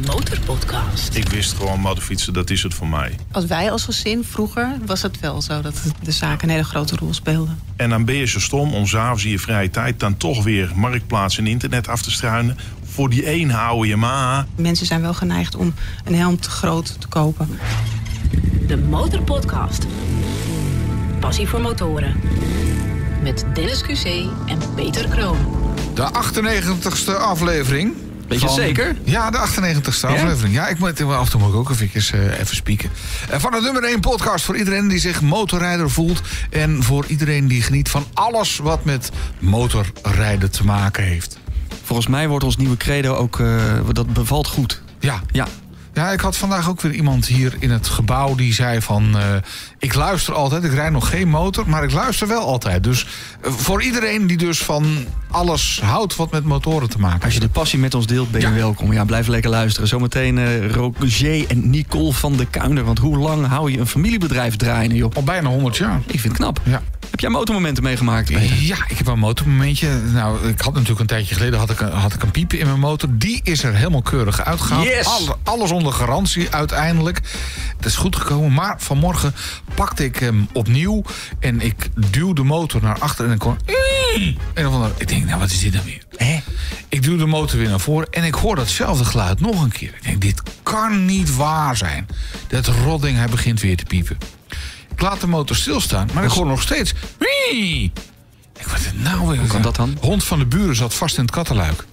Motorpodcast. Ik wist gewoon, motorfietsen, dat is het voor mij. Als wij als gezin, vroeger was het wel zo dat de zaken een hele grote rol speelden. En dan ben je zo stom om 's avonds in je vrije tijd dan toch weer Marktplaats en internet af te struinen. Voor die één oude Yamaha. Mensen zijn wel geneigd om een helm te groot te kopen. De Motorpodcast. Passie voor motoren. Met Dennis QC en Peter Kroon. De 98ste aflevering. Weet je zeker? Ja, de 98ste aflevering. Ja, af en toe moet ik ook even spieken. Van de nummer 1 podcast voor iedereen die zich motorrijder voelt. En voor iedereen die geniet van alles wat met motorrijden te maken heeft. Volgens mij wordt ons nieuwe credo ook, dat bevalt goed. Ja. Ja, ik had vandaag ook weer iemand hier in het gebouw die zei van... ik luister altijd, ik rijd nog geen motor, maar ik luister wel altijd. Dus voor iedereen die dus van alles houdt wat met motoren te maken heeft. Als je de passie met ons deelt, ben je welkom. Ja, blijf lekker luisteren. Zometeen Roger en Nicole van de Kuinder. Want hoe lang hou je een familiebedrijf draaien, joh? Al bijna 100 jaar. Ik vind het knap. Ja. Heb jij motormomenten meegemaakt, Peter? Ja, ik heb een motormomentje. Nou, ik had natuurlijk een tijdje geleden had ik een piepen in mijn motor. Die is er helemaal keurig uitgehaald. Yes! Alles onder garantie uiteindelijk. Het is goed gekomen. Maar vanmorgen pakte ik hem opnieuw. En ik duw de motor naar achter. En ik kon... Ik denk, nou, wat is dit dan weer? Ik duw de motor weer naar voren. En ik hoor datzelfde geluid nog een keer. Ik denk, dit kan niet waar zijn. Dat rotding, hij begint weer te piepen. Ik laat de motor stilstaan, maar ik hoor nog steeds... Ik wat is het nou weer? Hoe kan dat dan? De hond van de buren zat vast in het kattenluik.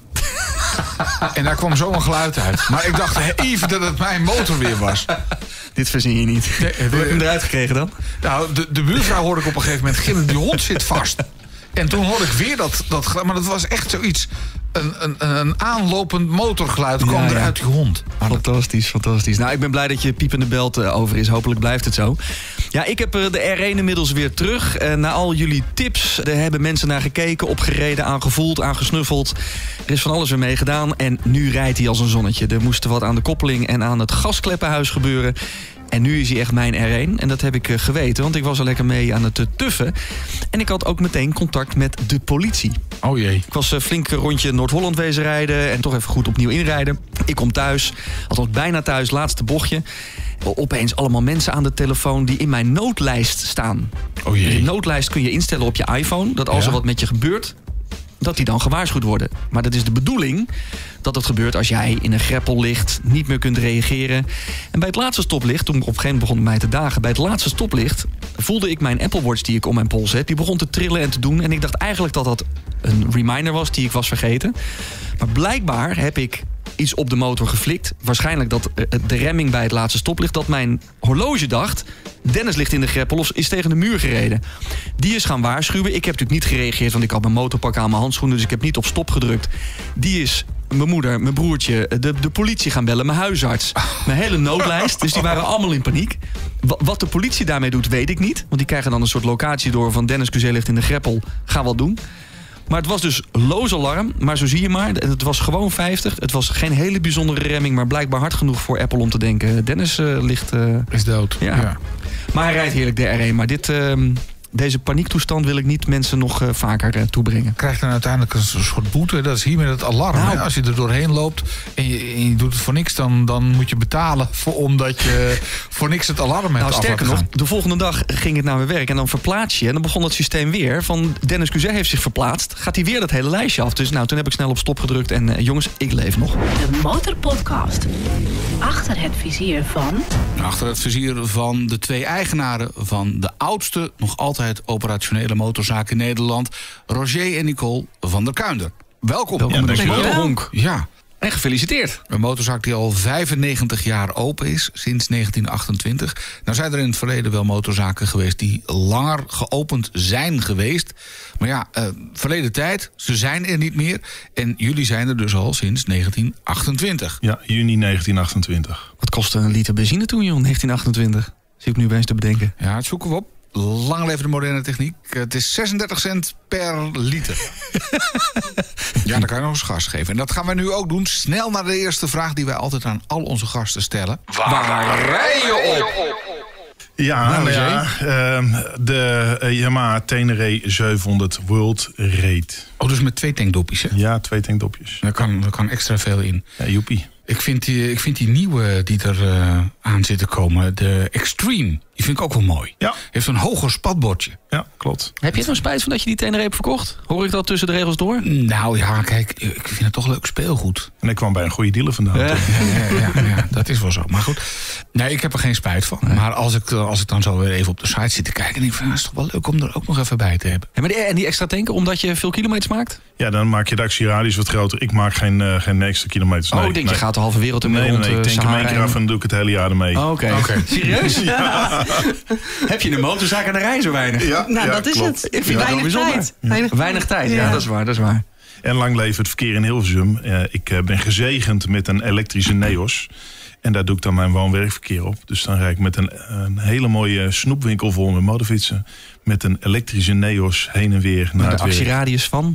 En daar kwam zo een geluid uit. Maar ik dacht even dat het mijn motor weer was. Dit verzin je niet. Hoe heb je hem eruit gekregen dan? Nou, de buurvrouw hoorde ik op een gegeven moment gillen. Die hond zit vast. En toen hoorde ik weer dat geluid. Maar dat was echt zoiets... Een aanlopend motorgeluid kwam er uit die hond. Fantastisch. Nou, ik ben blij dat je piepende belt over is. Hopelijk blijft het zo. Ja, ik heb de R1 inmiddels weer terug. Na al jullie tips, daar hebben mensen naar gekeken, opgereden, aangevoeld, aangesnuffeld. Er is van alles weer mee gedaan en nu rijdt hij als een zonnetje. Er moest wat aan de koppeling en aan het gaskleppenhuis gebeuren. En nu is hij echt mijn R1. En dat heb ik geweten, want ik was er lekker mee aan het tuffen. En ik had ook meteen contact met de politie. Oh jee. Ik was flink een rondje Noord-Holland wezen rijden en toch even goed opnieuw inrijden. Ik kom thuis, althans bijna thuis, laatste bochtje. Opeens allemaal mensen aan de telefoon die in mijn noodlijst staan. Oh jee. Die noodlijst kun je instellen op je iPhone, dat als er wat met je gebeurt, dat die dan gewaarschuwd worden. Maar dat is de bedoeling dat het gebeurt als jij in een greppel ligt, niet meer kunt reageren. En bij het laatste stoplicht, toen op een gegeven moment begon het mij te dagen, bij het laatste stoplicht voelde ik mijn Apple Watch die ik om mijn pols heb, die begon te trillen en te doen. En ik dacht eigenlijk dat dat een reminder was die ik was vergeten. Maar blijkbaar heb ik iets op de motor geflikt. Waarschijnlijk dat de remming bij het laatste stoplicht, dat mijn horloge dacht, Dennis ligt in de greppel of is tegen de muur gereden. Die is gaan waarschuwen. Ik heb natuurlijk niet gereageerd, want ik had mijn motorpak aan, mijn handschoenen, dus ik heb niet op stop gedrukt. Die is mijn moeder, mijn broertje, de politie gaan bellen, mijn huisarts, mijn hele noodlijst. Dus die waren allemaal in paniek. Wat de politie daarmee doet, weet ik niet. Want die krijgen dan een soort locatie door van Dennis QC ligt in de greppel, ga wat doen. Maar het was dus loos alarm. Maar zo zie je maar, het was gewoon 50. Het was geen hele bijzondere remming, maar blijkbaar hard genoeg voor Apple om te denken, Dennis ligt... is dood. Ja. Maar hij rijdt heerlijk de R1. Maar deze paniektoestand wil ik niet mensen nog vaker toebrengen. Krijgt dan uiteindelijk een soort boete. Dat is hier met het alarm. Nou, als je er doorheen loopt en je doet het voor niks, dan moet je betalen omdat je voor niks het alarm hebt. Nou, sterker nog, de volgende dag ging het naar mijn werk en dan verplaats je. En dan begon het systeem weer van Dennis QC heeft zich verplaatst. Gaat hij weer dat hele lijstje af. Dus nou, toen heb ik snel op stop gedrukt en jongens, ik leef nog. De Motorpodcast. Achter het vizier van... Achter het vizier van de twee eigenaren van de oudste, nog altijd operationele motorzaak in Nederland, Roger en Nicole van der Kuinder. Welkom. Ja, deze motorhonk. Ja. En gefeliciteerd. Een motorzaak die al 95 jaar open is, sinds 1928. Nou zijn er in het verleden wel motorzaken geweest die langer geopend zijn geweest. Maar ja, verleden tijd, ze zijn er niet meer. En jullie zijn er dus al sinds 1928. Ja, juni 1928. Wat kostte een liter benzine toen, joh, 1928? Zie ik nu opeens te bedenken. Ja, het zoeken we op. Lang leven de moderne techniek. Het is 36 cent per liter. Ja, dan kan je nog eens gas geven. En dat gaan we nu ook doen. Snel naar de eerste vraag die wij altijd aan al onze gasten stellen. Waar rij je op? Ja, de Yamaha Tenere 700 World Raid. Oh, dus met 2 tankdopjes, hè? Ja, 2 tankdopjes. Daar kan extra veel in. Ja, joepie. Ik vind die nieuwe die er aan zit te komen, de Extreme, die vind ik ook wel mooi. Ja. Heeft een hoger spatbordje. Ja, klopt. Heb je er nou spijt van dat je die Tenere hebt verkocht? Hoor ik dat tussen de regels door? Nou ja, kijk, ik vind het toch leuk speelgoed. En ik kwam bij een goede dealer vandaan. Ja. Ja, dat is wel zo. Maar goed, nee, ik heb er geen spijt van. Nee. Maar als ik dan zo weer even op de site zit te kijken, denk ik van, het is toch wel leuk om er ook nog even bij te hebben. Ja, maar en die extra tanken, omdat je veel kilometers maakt? Ja, dan maak je de actieradius wat groter. Ik maak geen extra kilometers. Ik denk je gaat de halve wereld ermee rond. Nee, ik tank hem 1 keer af en dan doe ik het hele jaar ermee. Oh, Oké. Serieus? Ja. Heb je een motorzaak aan de rij zo weinig? Ja, dat is klopt. het. Ik vind dat wel bijzonder. Weinig tijd, ja, dat is waar. En lang leven het verkeer in Hilversum. Ik ben gezegend met een elektrische Neos. En daar doe ik dan mijn woon-werkverkeer op. Dus dan rijd ik met een hele mooie snoepwinkel vol met motorfietsen. Met een elektrische Neos heen en weer naar het werk. De actieradius van?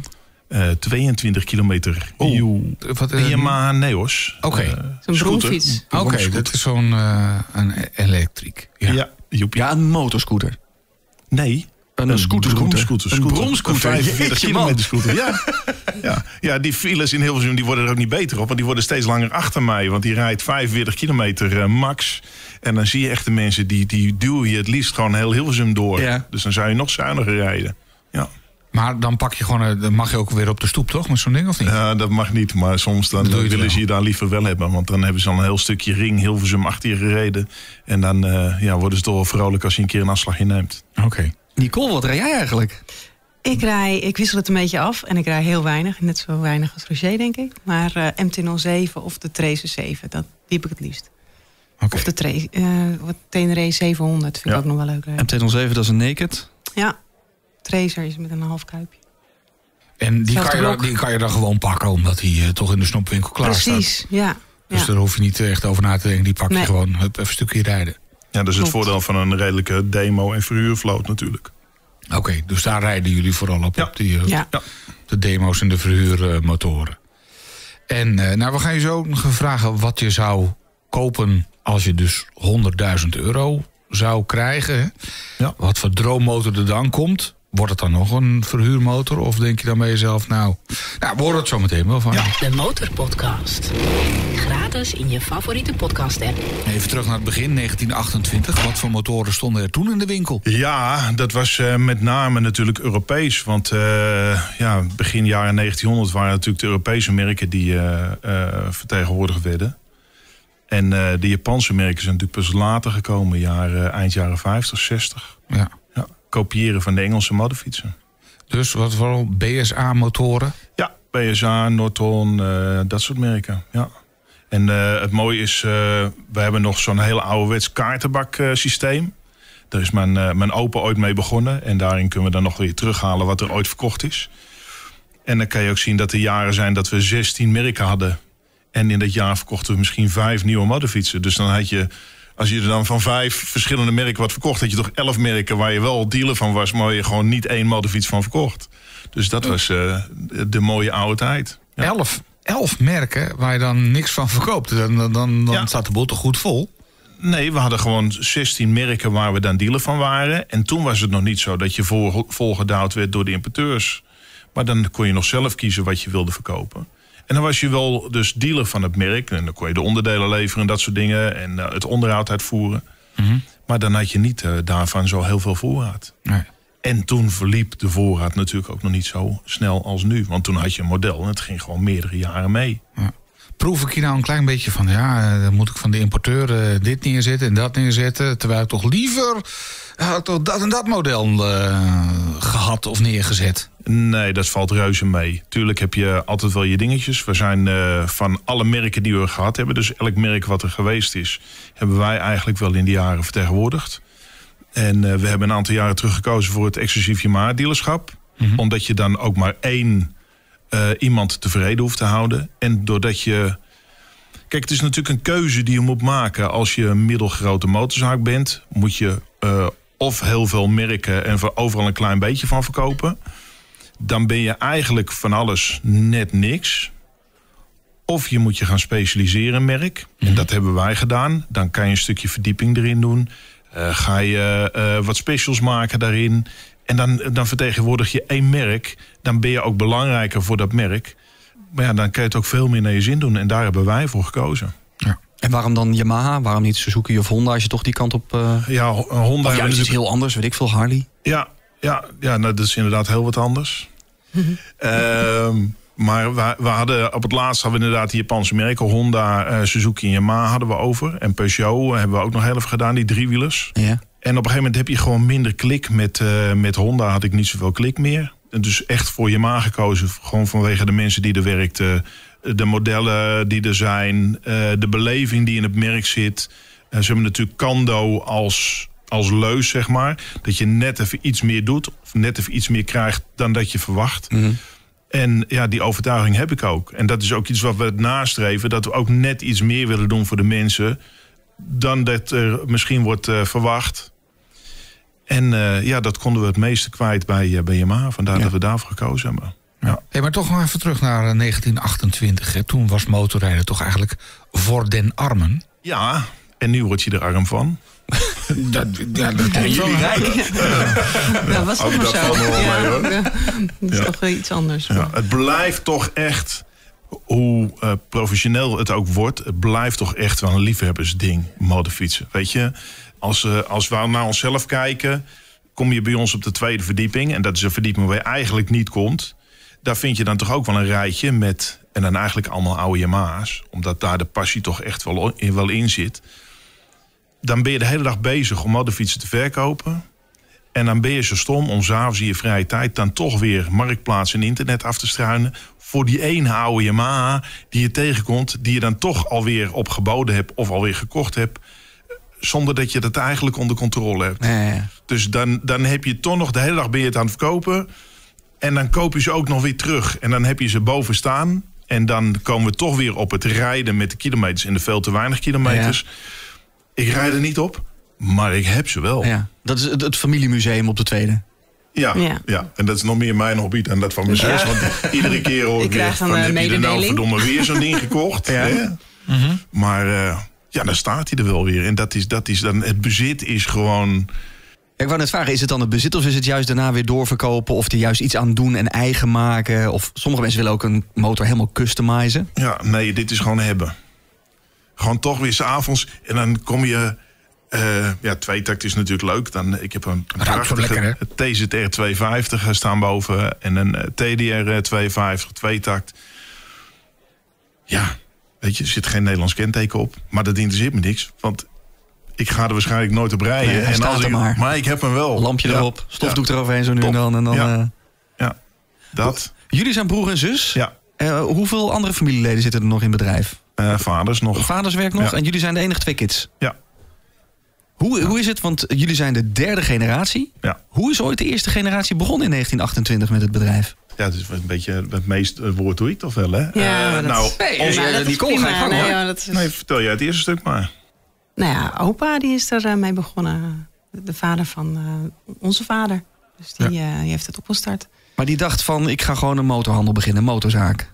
22 kilometer. Een Yamaha Neos. Zo'n bromfiets. Oké, dat is zo'n een elektriek. Ja, een motorscooter. Nee. Een scooterscooter. Een bromscooter. 45 kilometer scooter. Ja, die files in Hilversum die worden er ook niet beter op. Want die worden steeds langer achter mij. Want die rijdt 45 kilometer max. En dan zie je echt de mensen die duwen je het liefst gewoon heel Hilversum door. Ja. Dus dan zou je nog zuiniger rijden. Ja. Maar dan mag je ook weer op de stoep, toch? Met zo'n ding, of niet? Ja, dat mag niet. Maar soms dan willen ze je daar liever wel hebben. Want dan hebben ze al een heel stukje ring Hilversum achter je gereden. En dan worden ze toch wel vrolijk als je een keer een afslagje neemt. Oké. Nicole, wat rij jij eigenlijk? Ik wissel het een beetje af en ik rij heel weinig. Net zo weinig als Roger, denk ik. Maar MT-07 of de Tracer 7, die heb ik het liefst. Okay. Of de Tenere 700 vind ik ook nog wel leuk. MT-07, dat is een naked. Ja, Tracer is met een half kuipje. En die kan je dan gewoon pakken, omdat hij toch in de snoepwinkel klaar staat. Precies, ja. Dus daar hoef je niet echt over na te denken. Die pak je gewoon even een stukje rijden. Ja, dat is het voordeel van een redelijke demo- en verhuurvloot natuurlijk. Oké, dus daar rijden jullie vooral op de demo's en de verhuurmotoren. En we gaan je zo vragen wat je zou kopen als je dus €100.000 zou krijgen. Ja. Wat voor droommotor er dan komt. Wordt het dan nog een verhuurmotor? Of denk je dan bij jezelf, we horen het zo meteen wel van. Ja. De Motorpodcast. Gratis in je favoriete podcast-app. Even terug naar het begin, 1928. Wat voor motoren stonden er toen in de winkel? Ja, dat was met name natuurlijk Europees. Want begin jaren 1900 waren natuurlijk de Europese merken die vertegenwoordigd werden. En de Japanse merken zijn natuurlijk pas later gekomen, eind jaren 50, 60. Ja. Kopiëren van de Engelse motorfietsen. Dus wat vooral BSA-motoren? Ja, BSA, Norton, dat soort merken. Ja. En het mooie is, we hebben nog zo'n heel ouderwets kaartenbak systeem. Daar is mijn opa ooit mee begonnen. En daarin kunnen we dan nog weer terughalen wat er ooit verkocht is. En dan kan je ook zien dat er jaren zijn dat we 16 merken hadden. En in dat jaar verkochten we misschien 5 nieuwe motorfietsen. Dus dan had je, als je er dan van 5 verschillende merken wat verkocht, had je toch 11 merken waar je wel dealer van was, maar je gewoon niet 1 motorfiets van verkocht. Dus dat was de mooie oude tijd. Ja. 11 merken waar je dan niks van verkoopt. Dan staat de boel toch goed vol? Nee, we hadden gewoon 16 merken waar we dan dealer van waren. En toen was het nog niet zo dat je volgedouwd werd door de importeurs. Maar dan kon je nog zelf kiezen wat je wilde verkopen. En dan was je wel dus dealer van het merk. En dan kon je de onderdelen leveren en dat soort dingen. En het onderhoud uitvoeren. Mm-hmm. Maar dan had je niet daarvan zo heel veel voorraad. Nee. En toen verliep de voorraad natuurlijk ook nog niet zo snel als nu. Want toen had je een model en het ging gewoon meerdere jaren mee. Ja. Proef ik hier nou een klein beetje van, dan moet ik van de importeur dit neerzetten en dat neerzetten. Terwijl ik toch liever dat en dat model gehad of neergezet. Nee, dat valt reuze mee. Tuurlijk heb je altijd wel je dingetjes. We zijn van alle merken die we gehad hebben, dus elk merk wat er geweest is, hebben wij eigenlijk wel in die jaren vertegenwoordigd. En we hebben een aantal jaren terug gekozen voor het exclusief Yamaha dealerschap. Mm-hmm. Omdat je dan ook maar 1 iemand tevreden hoeft te houden. En doordat je... Kijk, het is natuurlijk een keuze die je moet maken. Als je een middelgrote motorzaak bent, moet je of heel veel merken en overal een klein beetje van verkopen. Dan ben je eigenlijk van alles net niks. Of je moet je gaan specialiseren in merk. Mm-hmm. En dat hebben wij gedaan. Dan kan je een stukje verdieping erin doen. Ga je wat specials maken daarin. En dan vertegenwoordig je 1 merk. Dan ben je ook belangrijker voor dat merk Maar ja, dan kan je het ook veel meer naar je zin doen. En daar hebben wij voor gekozen. Ja. En waarom dan Yamaha? Waarom niet Suzuki of Honda als je toch die kant op... Ja, Honda... Of juist iets heel anders, weet ik veel, Harley? Ja, nou, dat is inderdaad heel wat anders. Maar we hadden op het laatst hadden we inderdaad die Japanse merken. Honda, Suzuki en Yamaha hadden we over. En Peugeot hebben we ook nog heel even gedaan, die driewielers. Ja. En op een gegeven moment heb je gewoon minder klik. Met Honda had ik niet zoveel klik meer. En dus echt voor Yamaha gekozen. Gewoon vanwege de mensen die er werkten. De modellen die er zijn. De beleving die in het merk zit. Ze hebben natuurlijk Kando als leus, zeg maar. Dat je net even iets meer doet. Of net even iets meer krijgt dan dat je verwacht. Mm-hmm. En ja, die overtuiging heb ik ook. En dat is ook iets wat we nastreven. Dat we ook net iets meer willen doen voor de mensen. Dan dat er misschien wordt verwacht. En dat konden we het meeste kwijt bij Yamaha. Vandaar dat we daarvoor gekozen hebben. Ja. Hey, maar toch nog even terug naar 1928. Hè. Toen was motorrijden toch eigenlijk voor den armen. Ja, en nu word je er arm van. Dat jullie rijden. Dat was toch maar zo. Dat is toch iets anders. Ja, het blijft toch echt, hoe professioneel het ook wordt... het blijft toch echt wel een liefhebbersding, motorfietsen. Weet je, als we naar onszelf kijken... kom je bij ons op de tweede verdieping... en dat is een verdieping waar je eigenlijk niet komt... daar vind je dan toch ook wel een rijtje met... en dan eigenlijk allemaal oude Yamaha's... omdat daar de passie toch echt wel in zit... dan ben je de hele dag bezig om motorfietsen te verkopen... en dan ben je zo stom om 's avonds in je vrije tijd... dan toch weer Marktplaats en internet af te struinen... voor die ene oude Yamaha die je tegenkomt... die je dan toch alweer opgeboden hebt of alweer gekocht hebt... zonder dat je dat eigenlijk onder controle hebt. Ja. Dus dan heb je toch nog de hele dag ben je het aan het verkopen... en dan koop je ze ook nog weer terug. En dan heb je ze boven staan... en dan komen we toch weer op het rijden met de kilometers... en de veel te weinig kilometers... Ja. Ik rijd er niet op, maar ik heb ze wel. Ja. Dat is het familiemuseum op de tweede. Ja. En dat is nog meer mijn hobby dan dat van mijn zus. Want iedere keer hoor ik weer van... heb je er nou verdomme weer zo'n ding gekocht? Ja. Mm-hmm. Maar dan staat hij er wel weer. En dat is dan... Het bezit is gewoon... Ik wou net vragen, is het dan het bezit of is het juist daarna weer doorverkopen... of er juist iets aan doen en eigen maken? Of sommige mensen willen ook een motor helemaal customizen. Ja, nee, dit is gewoon hebben. Gewoon toch weer 's avonds en dan kom je... tweetakt is natuurlijk leuk. Ik heb een prachtige TZR 250 staan boven... en een TDR 250, tweetakt. Ja, weet je, er zit geen Nederlands kenteken op. Maar dat interesseert me niks, want... ik ga er waarschijnlijk nooit op rijden. Nee, maar ik heb hem wel. Lampje erop, stofdoek eroverheen zo nu en dan. En dan dat. Jullie zijn broer en zus. Ja. Hoeveel andere familieleden zitten er nog in het bedrijf? Vaders nog. Vaders werkt nog en jullie zijn de enige 2 kids? Ja. Hoe is het, want jullie zijn de 3e generatie. Ja. Hoe is ooit de eerste generatie begonnen in 1928 met het bedrijf? Ja, het is een beetje het meest woord doe ik toch wel, hè? Ja, Nicole, ga je gang, Nee, vertel jij het eerste stuk maar. Nou ja, opa die is er mee begonnen. De vader van onze vader. Dus die heeft het opgestart. Maar die dacht van, ik ga gewoon een motorhandel beginnen, een motorzaak.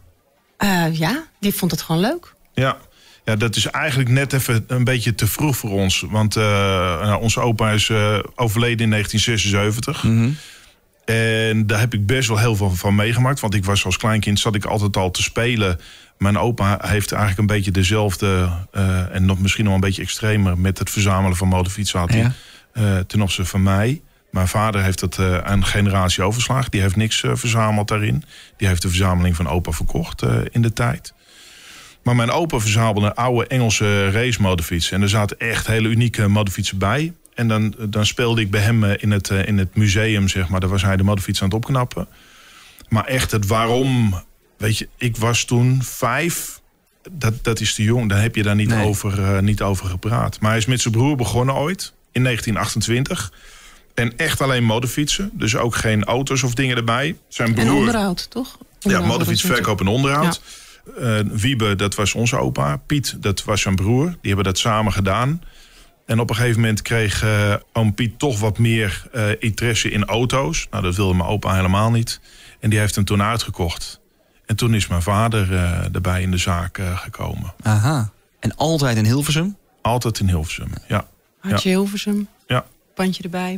Die vond het gewoon leuk. Ja, dat is eigenlijk net even een beetje te vroeg voor ons. Want onze opa is overleden in 1976. Mm-hmm. En daar heb ik best wel heel veel van meegemaakt. Want ik was als kleinkind, zat ik altijd al te spelen. Mijn opa heeft eigenlijk een beetje dezelfde... en nog misschien nog een beetje extremer... met het verzamelen van motorfietsen had hij ten opzichte van mij. Mijn vader heeft het aan een generatie overgeslagen. Die heeft niks verzameld daarin. Die heeft de verzameling van opa verkocht in de tijd. Maar mijn opa verzamelde oude Engelse racemotorfietsen. En er zaten echt hele unieke motorfietsen bij. En dan speelde ik bij hem in het museum, zeg maar. Daar was hij de motorfiets aan het opknappen. Maar echt het waarom... Weet je, ik was toen 5. Dat is te jong. Daar heb je daar niet over gepraat. Maar hij is met zijn broer begonnen ooit. In 1928. En echt alleen motorfietsen. Dus ook geen auto's of dingen erbij. Zijn broer... En onderhoud, toch? Ja, motorfietsverkoop en onderhoud. Ja. Wiebe, dat was onze opa. Piet, dat was zijn broer. Die hebben dat samen gedaan. En op een gegeven moment kreeg oom Piet toch wat meer interesse in auto's. Nou, dat wilde mijn opa helemaal niet. En die heeft hem toen uitgekocht. En toen is mijn vader erbij in de zaak gekomen. Aha. En altijd in Hilversum? Altijd in Hilversum, ja. Hartje Hilversum. Ja. Pandje erbij.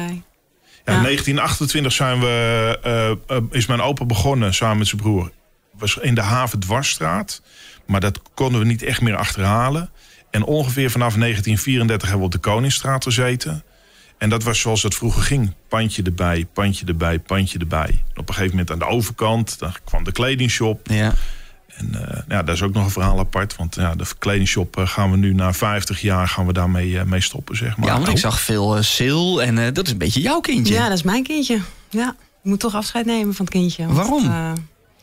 Ja, in 1928 is mijn opa begonnen samen met zijn broer Was in de Havendwarsstraat. Maar dat konden we niet echt meer achterhalen. En ongeveer vanaf 1934 hebben we op de Koningsstraat gezeten. En dat was zoals het vroeger ging. Pandje erbij, pandje erbij, pandje erbij. En op een gegeven moment aan de overkant, dan kwam de kledingshop. Ja. En dat is ook nog een verhaal apart. Want de kledingshop gaan we nu na 50 jaar gaan we daarmee mee stoppen, zeg maar. Ja, want ik zag veel Sil en dat is een beetje jouw kindje. Ja, dat is mijn kindje. Ja, ik moet toch afscheid nemen van het kindje. Want, waarom?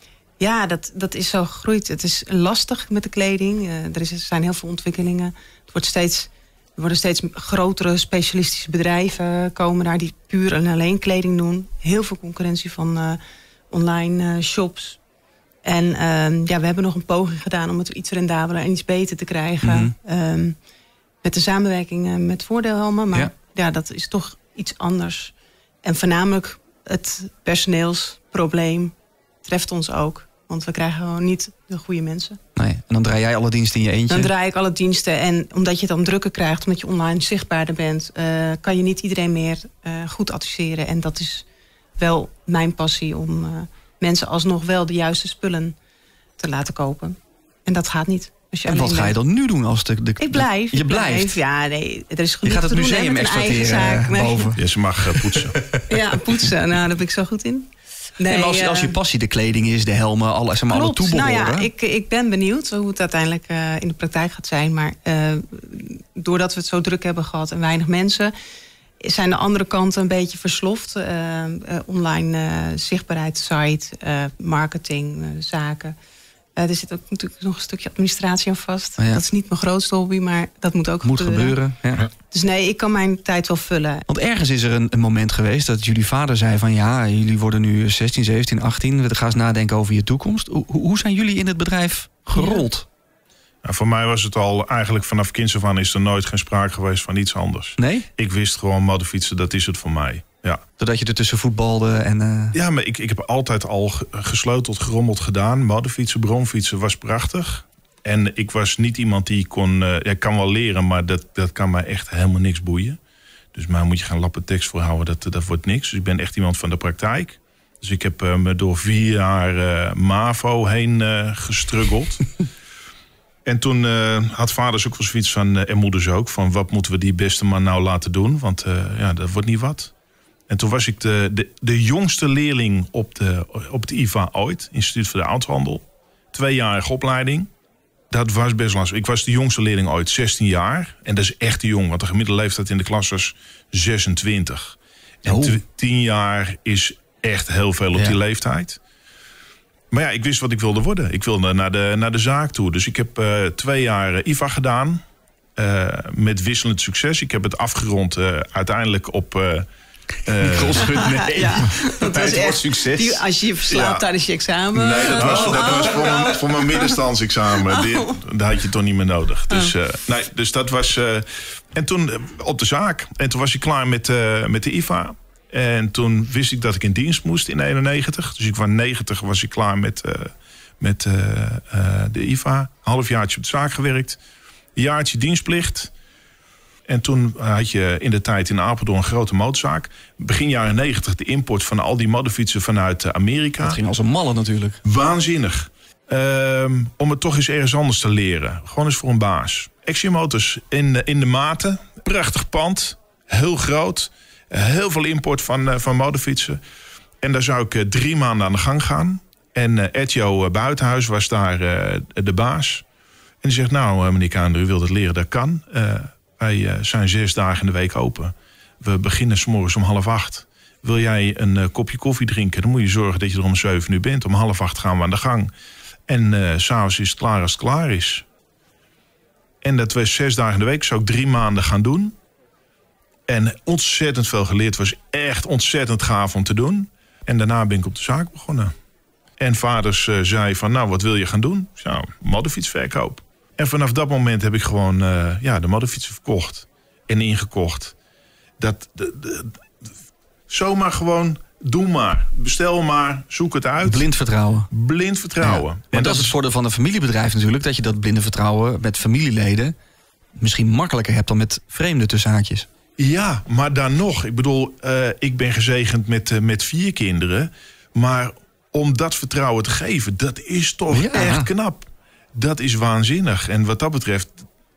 Dat is zo gegroeid. Het is lastig met de kleding. Er zijn heel veel ontwikkelingen. Er worden steeds grotere specialistische bedrijven komen daar die puur en alleen kleding doen. Heel veel concurrentie van online shops. En we hebben nog een poging gedaan om het iets rendabeler en iets beter te krijgen. Mm-hmm. Met de samenwerking met Voordeelhelmen. Maar dat is toch iets anders. En voornamelijk het personeelsprobleem treft ons ook. Want we krijgen gewoon niet de goede mensen. Nee, en dan draai jij alle diensten in je eentje? Dan draai ik alle diensten. En omdat je dan drukker krijgt, omdat je online zichtbaarder bent, kan je niet iedereen meer goed adviseren. En dat is wel mijn passie om mensen alsnog wel de juiste spullen te laten kopen. En dat gaat niet. En wat ga je dan nu doen als Ik blijf. Je blijft? Ja, nee, er is genoeg je gaat het museum exploiteren boven. Ja, ze mag poetsen. Ja, poetsen. Nou, daar ben ik zo goed in. Nee, maar als je passie de kleding is, de helmen, alle toebehoren. Nou ja, ik ben benieuwd hoe het uiteindelijk in de praktijk gaat zijn. Maar doordat we het zo druk hebben gehad en weinig mensen, zijn de andere kanten een beetje versloft. Online zichtbaarheidssite, marketing, zaken. Er zit ook natuurlijk nog een stukje administratie aan vast. Ja. Dat is niet mijn grootste hobby, maar dat moet ook gebeuren. Ja. Dus nee, ik kan mijn tijd wel vullen. Want ergens is er een moment geweest dat jullie vader zei van ja, jullie worden nu 16, 17, 18. We gaan eens nadenken over je toekomst. Hoe zijn jullie in het bedrijf gerold? Nou, voor mij was het al eigenlijk vanaf kinds af aan is er nooit geen sprake geweest van iets anders. Nee? Ik wist gewoon motorfietsen, dat is het voor mij. Ja. Doordat je ertussen voetbalde en... Ja, maar ik heb altijd al gesleuteld, gerommeld gedaan. Motorfietsen, bromfietsen was prachtig. En ik was niet iemand die kon... ik kan wel leren, maar dat kan mij echt helemaal niks boeien. Dus maar moet je gaan lappen tekst voor houden, dat wordt niks. Dus ik ben echt iemand van de praktijk. Dus ik heb me door 4 jaar MAVO heen gestruggeld. En toen had vaders ook wel zoiets van, en moeders ook, van wat moeten we die beste man nou laten doen? Want dat wordt niet wat. En toen was ik de jongste leerling op de IVA ooit, Instituut voor de Oudhandel. 2-jarige opleiding. Dat was best lastig. Ik was de jongste leerling ooit, 16 jaar. En dat is echt te jong, want de gemiddelde leeftijd in de klas was 26. En 10 jaar is echt heel veel op die leeftijd. Maar ja, ik wist wat ik wilde worden. Ik wilde naar de zaak toe. Dus ik heb 2 jaar IVA gedaan. Met wisselend succes. Ik heb het afgerond uiteindelijk op... nee. Ja, dat was echt succes. Als je je verslaapt tijdens je examen. Nee, dat was voor mijn middenstandsexamen. Dat had je toch niet meer nodig. Dus dat was... en toen op de zaak. En toen was ik klaar met de IVA. En toen wist ik dat ik in dienst moest in 91. Dus ik was 90 was ik klaar met de IVA. Halfjaartje op de zaak gewerkt. Een jaartje dienstplicht. En toen had je in de tijd in Apeldoorn een grote motorzaak. Begin jaren 90 de import van al die motorfietsen vanuit Amerika. Dat ging als een malle natuurlijk. Waanzinnig. Om het toch eens ergens anders te leren. Gewoon eens voor een baas. Action Motors in de Maten. Prachtig pand. Heel groot. Heel veel import van motorfietsen. En daar zou ik 3 maanden aan de gang gaan. En Edjo Buitenhuis was daar de baas. En die zegt, nou meneer Kander, u wilt het leren, dat kan. Wij zijn 6 dagen in de week open. We beginnen 's morgens om 7:30. Wil jij een kopje koffie drinken? Dan moet je zorgen dat je er om 7 uur bent. Om 7:30 gaan we aan de gang. En 's avonds is het klaar als het klaar is. En dat was 6 dagen in de week. Zou ik 3 maanden gaan doen. En ontzettend veel geleerd. Het was echt ontzettend gaaf om te doen. En daarna ben ik op de zaak begonnen. En vaders zei van, nou, wat wil je gaan doen? Nou, motorfietsverkoop. En vanaf dat moment heb ik gewoon de motorfietsen verkocht. En ingekocht. Zomaar gewoon, doe maar. Bestel maar, zoek het uit. Blind vertrouwen. Blind vertrouwen. Ja. En dat is het voordeel van een familiebedrijf natuurlijk. Dat je dat blinde vertrouwen met familieleden misschien makkelijker hebt dan met vreemde tussen haakjes. Ja, maar dan nog. Ik bedoel, ik ben gezegend met 4 kinderen. Maar om dat vertrouwen te geven, dat is toch echt knap. Dat is waanzinnig. En wat dat betreft,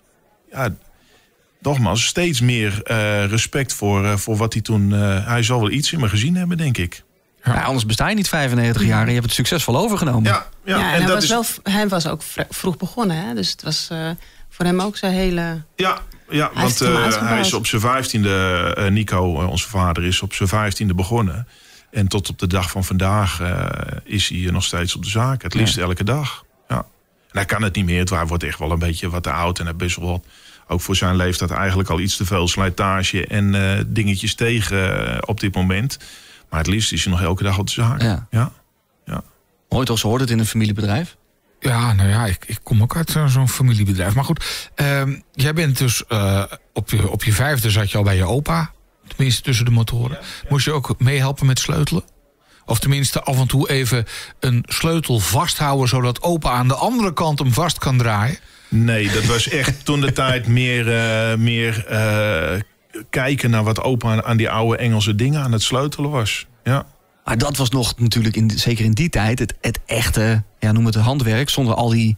nogmaals, steeds meer respect voor wat hij toen... hij zal wel iets in me gezien hebben, denk ik. Ja, anders besta je niet 95 jaar en je hebt het succesvol overgenomen. Ja, en hij was ook vroeg begonnen. Hè? Dus het was voor hem ook zijn hele... Ja, want hij is op zijn 15e... Nico, onze vader, is op zijn 15e begonnen. En tot op de dag van vandaag is hij nog steeds op de zaak. Het liefst elke dag. Ja. En hij kan het niet meer. Hij wordt echt wel een beetje wat te oud. En hij best wel wat, ook voor zijn leeftijd, eigenlijk al iets te veel slijtage en dingetjes tegen op dit moment. Maar het liefst is hij nog elke dag op de zaak. Ja. Mooi toch, ze hoort het in een familiebedrijf? Ja, nou ja, ik kom ook uit zo'n familiebedrijf. Maar goed, jij bent dus op je 5e zat je al bij je opa. Tenminste tussen de motoren. Moest je ook meehelpen met sleutelen? Of tenminste af en toe even een sleutel vasthouden, zodat opa aan de andere kant hem vast kan draaien? Nee, dat was echt toen de tijd meer kijken naar wat opa aan die oude Engelse dingen aan het sleutelen was. Ja. Maar dat was nog natuurlijk, zeker in die tijd, het echte, noem het handwerk, zonder al die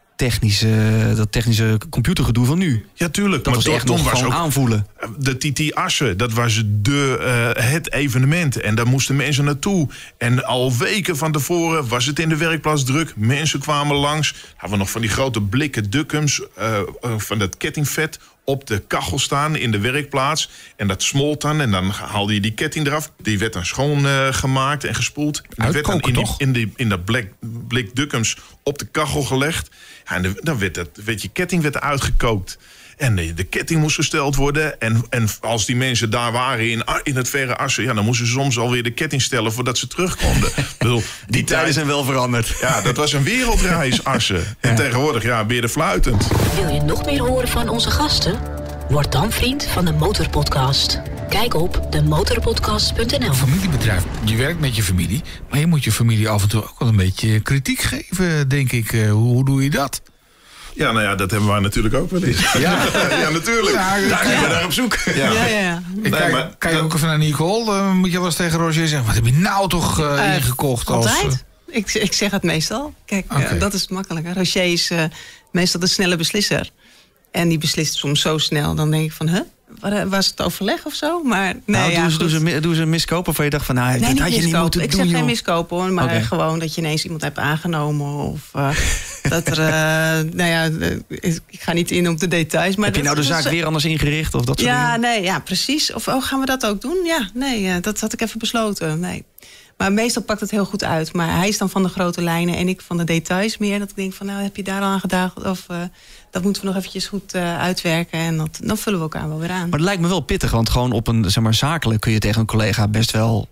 technische computergedoe van nu. Ja, tuurlijk. Dat maar was echt nog gewoon aanvoelen. De TT Assen, dat was het evenement. En daar moesten mensen naartoe. En al weken van tevoren was het in de werkplaats druk. Mensen kwamen langs. Hadden we nog van die grote blikken dukkums van dat kettingvet op de kachel staan in de werkplaats. En dat smolt dan. En dan haalde je die ketting eraf. Die werd dan schoongemaakt en gespoeld. En die werd dan in dat blik dukkums op de kachel gelegd. Ja, en dan werd je ketting uitgekookt. En de ketting moest gesteld worden. En als die mensen daar waren in het verre Assen, dan moesten ze soms alweer de ketting stellen voordat ze terugkonden. Die tijden zijn wel veranderd. Ja, dat was een wereldreis, Assen. En tegenwoordig, ben je er fluitend. Wil je nog meer horen van onze gasten? Word dan vriend van de Motorpodcast. Kijk op demotorpodcast.nl. Familiebedrijf, je werkt met je familie, maar je moet je familie af en toe ook wel een beetje kritiek geven, denk ik. Hoe doe je dat? Ja, nou ja, dat hebben wij natuurlijk ook wel eens. Ja, natuurlijk. Daar zijn we naar op zoek. Ja. Kan je ook even naar Nicole? Moet je wel eens tegen Roger zeggen, wat heb je nou toch ingekocht? Altijd. Ik zeg het meestal. Kijk, dat is makkelijk. Hè? Roger is meestal de snelle beslisser. En die beslist soms zo snel. Dan denk ik van, was het overleg of zo? Maar nee, doe ze miskopen of je dacht van, dat had je niet moeten doen. Ik zeg geen miskopen hoor, maar gewoon dat je ineens iemand hebt aangenomen. Of dat er, ik ga niet in op de details. Maar heb je nou de zaak weer anders ingericht? Of dat soort dingen? Ja, precies. Of gaan we dat ook doen? Ja, nee, dat had ik even besloten. Nee. Maar meestal pakt het heel goed uit. Maar hij is dan van de grote lijnen en ik van de details meer. Dat ik denk van, heb je daar al aan gedacht? Of dat moeten we nog eventjes goed uitwerken. En dan vullen we elkaar wel weer aan. Maar het lijkt me wel pittig. Want gewoon op een, zakelijk kun je tegen een collega best wel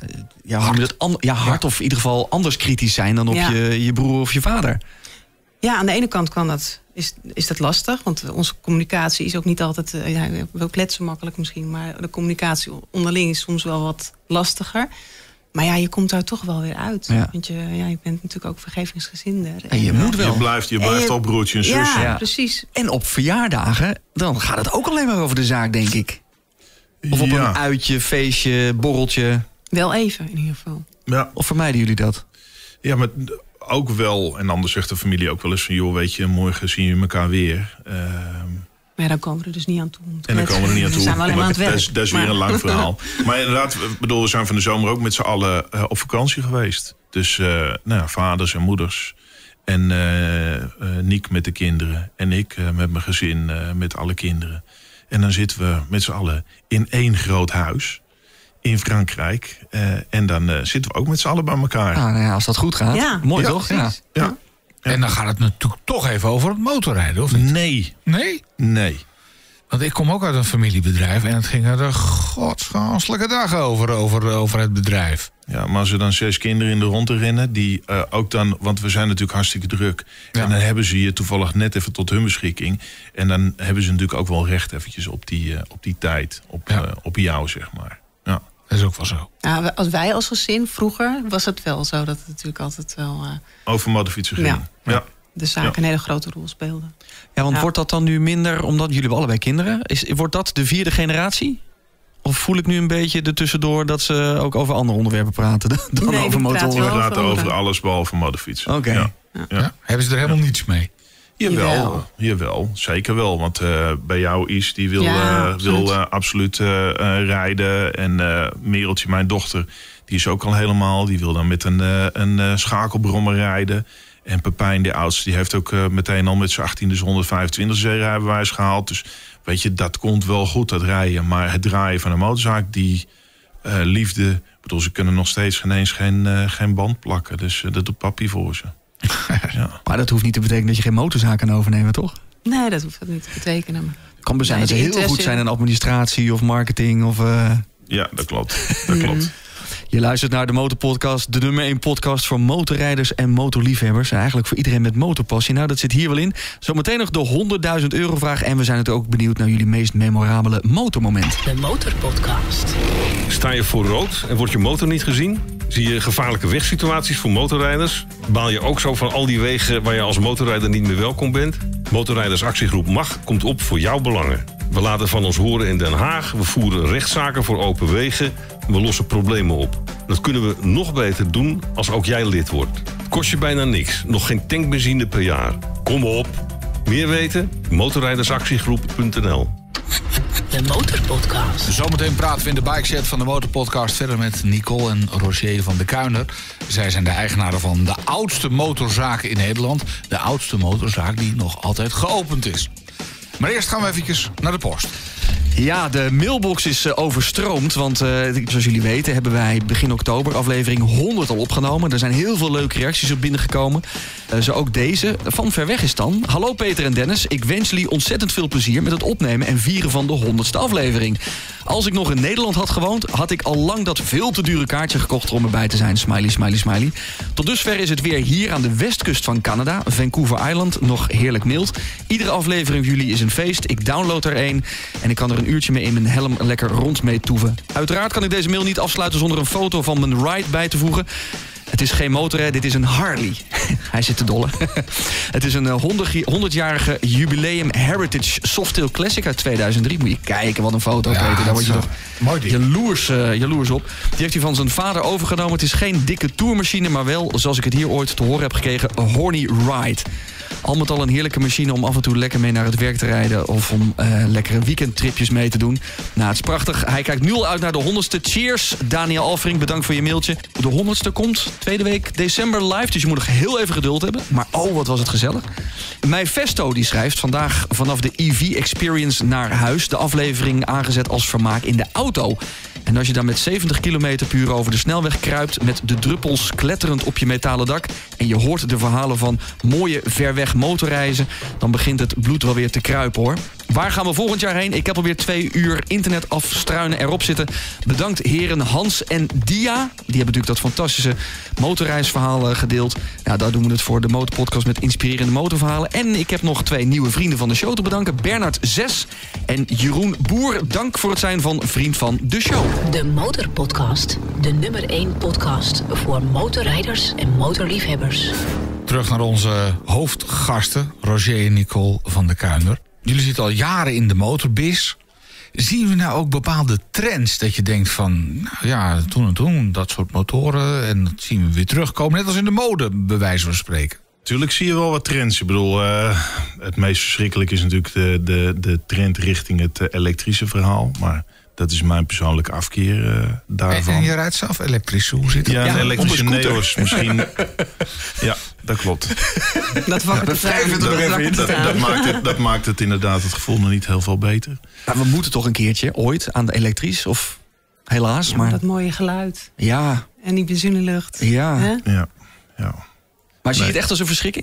hard. Of in ieder geval anders kritisch zijn dan op je broer of je vader. Ja, aan de ene kant is dat lastig. Want onze communicatie is ook niet altijd... we kletsen makkelijk misschien. Maar de communicatie onderling is soms wel wat lastiger. Maar je komt daar toch wel weer uit. Ja. Want je bent natuurlijk ook vergevingsgezinder. En je moet wel. Je blijft al broertje en zusje. Ja, precies. En op verjaardagen, dan gaat het ook alleen maar over de zaak, denk ik. Of op een uitje, feestje, borreltje. Wel even, in ieder geval. Ja. Of vermijden jullie dat? Ja, maar ook wel. En anders zegt de familie ook wel eens van, joh, weet je, morgen zien we elkaar weer. Maar dan komen we er dus niet aan toe. En dan komen we er niet aan toe. Dan zijn we alleen maar aan het werk. Dat is weer een lang verhaal. Maar inderdaad, we zijn van de zomer ook met z'n allen op vakantie geweest. Dus vaders en moeders. En Niek met de kinderen. En ik met mijn gezin, met alle kinderen. En dan zitten we met z'n allen in één groot huis. In Frankrijk. En dan zitten we ook met z'n allen bij elkaar. Als dat goed gaat. Ja. Mooi toch? Ja. En dan gaat het natuurlijk toch even over het motorrijden, of niet? Nee. Want ik kom ook uit een familiebedrijf en het ging er de godsganselijke dagen over het bedrijf. Ja, maar als er dan 6 kinderen in de ronde rennen, die ook dan, want we zijn natuurlijk hartstikke druk. Ja. En dan hebben ze je toevallig net even tot hun beschikking. En dan hebben ze natuurlijk ook wel recht eventjes op die tijd, op jou, zeg maar. Ja. Dat is ook wel zo. Ja, wij als gezin, vroeger was het wel zo dat het natuurlijk altijd wel... over motorfietsen ging. Ja. De zaak een hele grote rol speelde. Ja, want wordt dat dan nu minder, omdat jullie hebben allebei kinderen? Wordt dat de 4e generatie? Of voel ik nu een beetje ertussendoor dat ze ook over andere onderwerpen praten dan over motoren? We praten over alles behalve motorfietsen. Oké. Ja? Hebben ze er helemaal niets mee? Jawel, zeker wel. Want bij jou is, die wil absoluut rijden. En Mereltje, mijn dochter, die is ook al helemaal. Die wil dan met een schakelbrommer rijden. En Pepijn, de oudste, die heeft ook meteen al met zijn 18e 125 rijbewijs gehaald. Dus weet je, dat komt wel goed, dat rijden. Maar het draaien van een motorzaak, die liefde... Ik bedoel, ze kunnen nog steeds geen band plakken. Dus dat doet papi voor ze. Ja. Maar dat hoeft niet te betekenen dat je geen motorzaak kan overnemen, toch? Nee, dat hoeft niet te betekenen. Maar... Het kan zijn dat ze heel goed zijn in administratie of marketing. Of, Ja, dat klopt. Dat klopt. Je luistert naar de Motorpodcast, de nummer 1 podcast voor motorrijders en motorliefhebbers. En eigenlijk voor iedereen met motorpassie. Nou, dat zit hier wel in. Zometeen nog de €100.000 vraag. En we zijn natuurlijk ook benieuwd naar jullie meest memorabele motormoment. De Motorpodcast. Sta je voor rood en wordt je motor niet gezien? Zie je gevaarlijke wegsituaties voor motorrijders? Baal je ook zo van al die wegen waar je als motorrijder niet meer welkom bent? Motorrijdersactiegroep MAG komt op voor jouw belangen. We laten van ons horen in Den Haag. We voeren rechtszaken voor open wegen. We lossen problemen op. Dat kunnen we nog beter doen als ook jij lid wordt. Het kost je bijna niks. Nog geen tankbenzine per jaar. Kom op. Meer weten? Motorrijdersactiegroep.nl. De Motorpodcast. Zometeen praten we in de bikeset van de Motorpodcast verder met Nicole en Roger van de Kuijner. Zij zijn de eigenaren van de oudste motorzaak in Nederland. De oudste motorzaak die nog altijd geopend is. Maar eerst gaan we eventjes naar de post. Ja, de mailbox is overstroomd. Want zoals jullie weten hebben wij begin oktober aflevering 100 al opgenomen. Er zijn heel veel leuke reacties op binnengekomen. Zo ook deze. Van ver weg is dan. Hallo Peter en Dennis. Ik wens jullie ontzettend veel plezier met het opnemen en vieren van de 100ste aflevering. Als ik nog in Nederland had gewoond, had ik al lang dat veel te dure kaartje gekocht om erbij te zijn. Smiley, smiley, smiley. Tot dusver is het weer hier aan de westkust van Canada, Vancouver Island, nog heerlijk mild. Iedere aflevering van jullie is een feest. Ik download er één en ik kan er een uurtje mee in mijn helm lekker rond mee toeven. Uiteraard kan ik deze mail niet afsluiten zonder een foto van mijn ride bij te voegen. Het is geen motor, dit is een Harley. Hij zit te dollen. Het is een 100-jarige jubileum Heritage Softail Classic uit 2003. Moet je kijken, wat een foto, Peter. Daar word je toch jaloers op. Die heeft hij van zijn vader overgenomen. Het is geen dikke tourmachine, maar wel, zoals ik het hier ooit te horen heb gekregen, een horny ride. Al met al een heerlijke machine om af en toe lekker mee naar het werk te rijden of om lekkere weekendtripjes mee te doen. Nou, het is prachtig. Hij kijkt nu al uit naar de 100ste. Cheers, Daniel Alfring. Bedankt voor je mailtje. De 100ste komt tweede week december live, dus je moet nog heel even geduld hebben. Maar oh, wat was het gezellig. Mijn Vesto die schrijft vandaag vanaf de EV Experience naar huis. De aflevering aangezet als vermaak in de auto. En als je dan met 70 km/h over de snelweg kruipt met de druppels kletterend op je metalen dak en je hoort de verhalen van mooie verweg motorreizen, dan begint het bloed wel weer te kruipen, hoor. Waar gaan we volgend jaar heen? Ik heb alweer 2 uur internet afstruinen erop zitten. Bedankt heren Hans en Dia. Die hebben natuurlijk dat fantastische motorreisverhaal gedeeld. Ja, daar doen we het voor de Motorpodcast met inspirerende motorverhalen. En ik heb nog 2 nieuwe vrienden van de show te bedanken. Bernard 6 en Jeroen Boer. Dank voor het zijn van vriend van de show. De Motorpodcast. De nummer 1 podcast voor motorrijders en motorliefhebbers. Terug naar onze hoofdgasten, Roger en Nicole van de Kuijner. Jullie zitten al jaren in de motorbiz. Zien we nou ook bepaalde trends dat je denkt van, nou ja, toen en toen, dat soort motoren, en dat zien we weer terugkomen, net als in de mode, bij wijze van spreken? Tuurlijk zie je wel wat trends. Ik bedoel, het meest verschrikkelijk is natuurlijk de trend richting het elektrische verhaal. Maar dat is mijn persoonlijke afkeer daarvan. En je rijdt zelf elektrisch, hoe zit het? Ja, een elektrische Neos misschien. Ja, dat klopt. Dat Dat maakt het inderdaad het gevoel nog niet heel veel beter. Maar we moeten toch een keertje, ooit, aan de elektrisch? Of helaas, ja, maar... dat mooie geluid. Ja. En die benzinelucht. Ja. Hè? Ja. Maar zie je het echt als een verschrikking?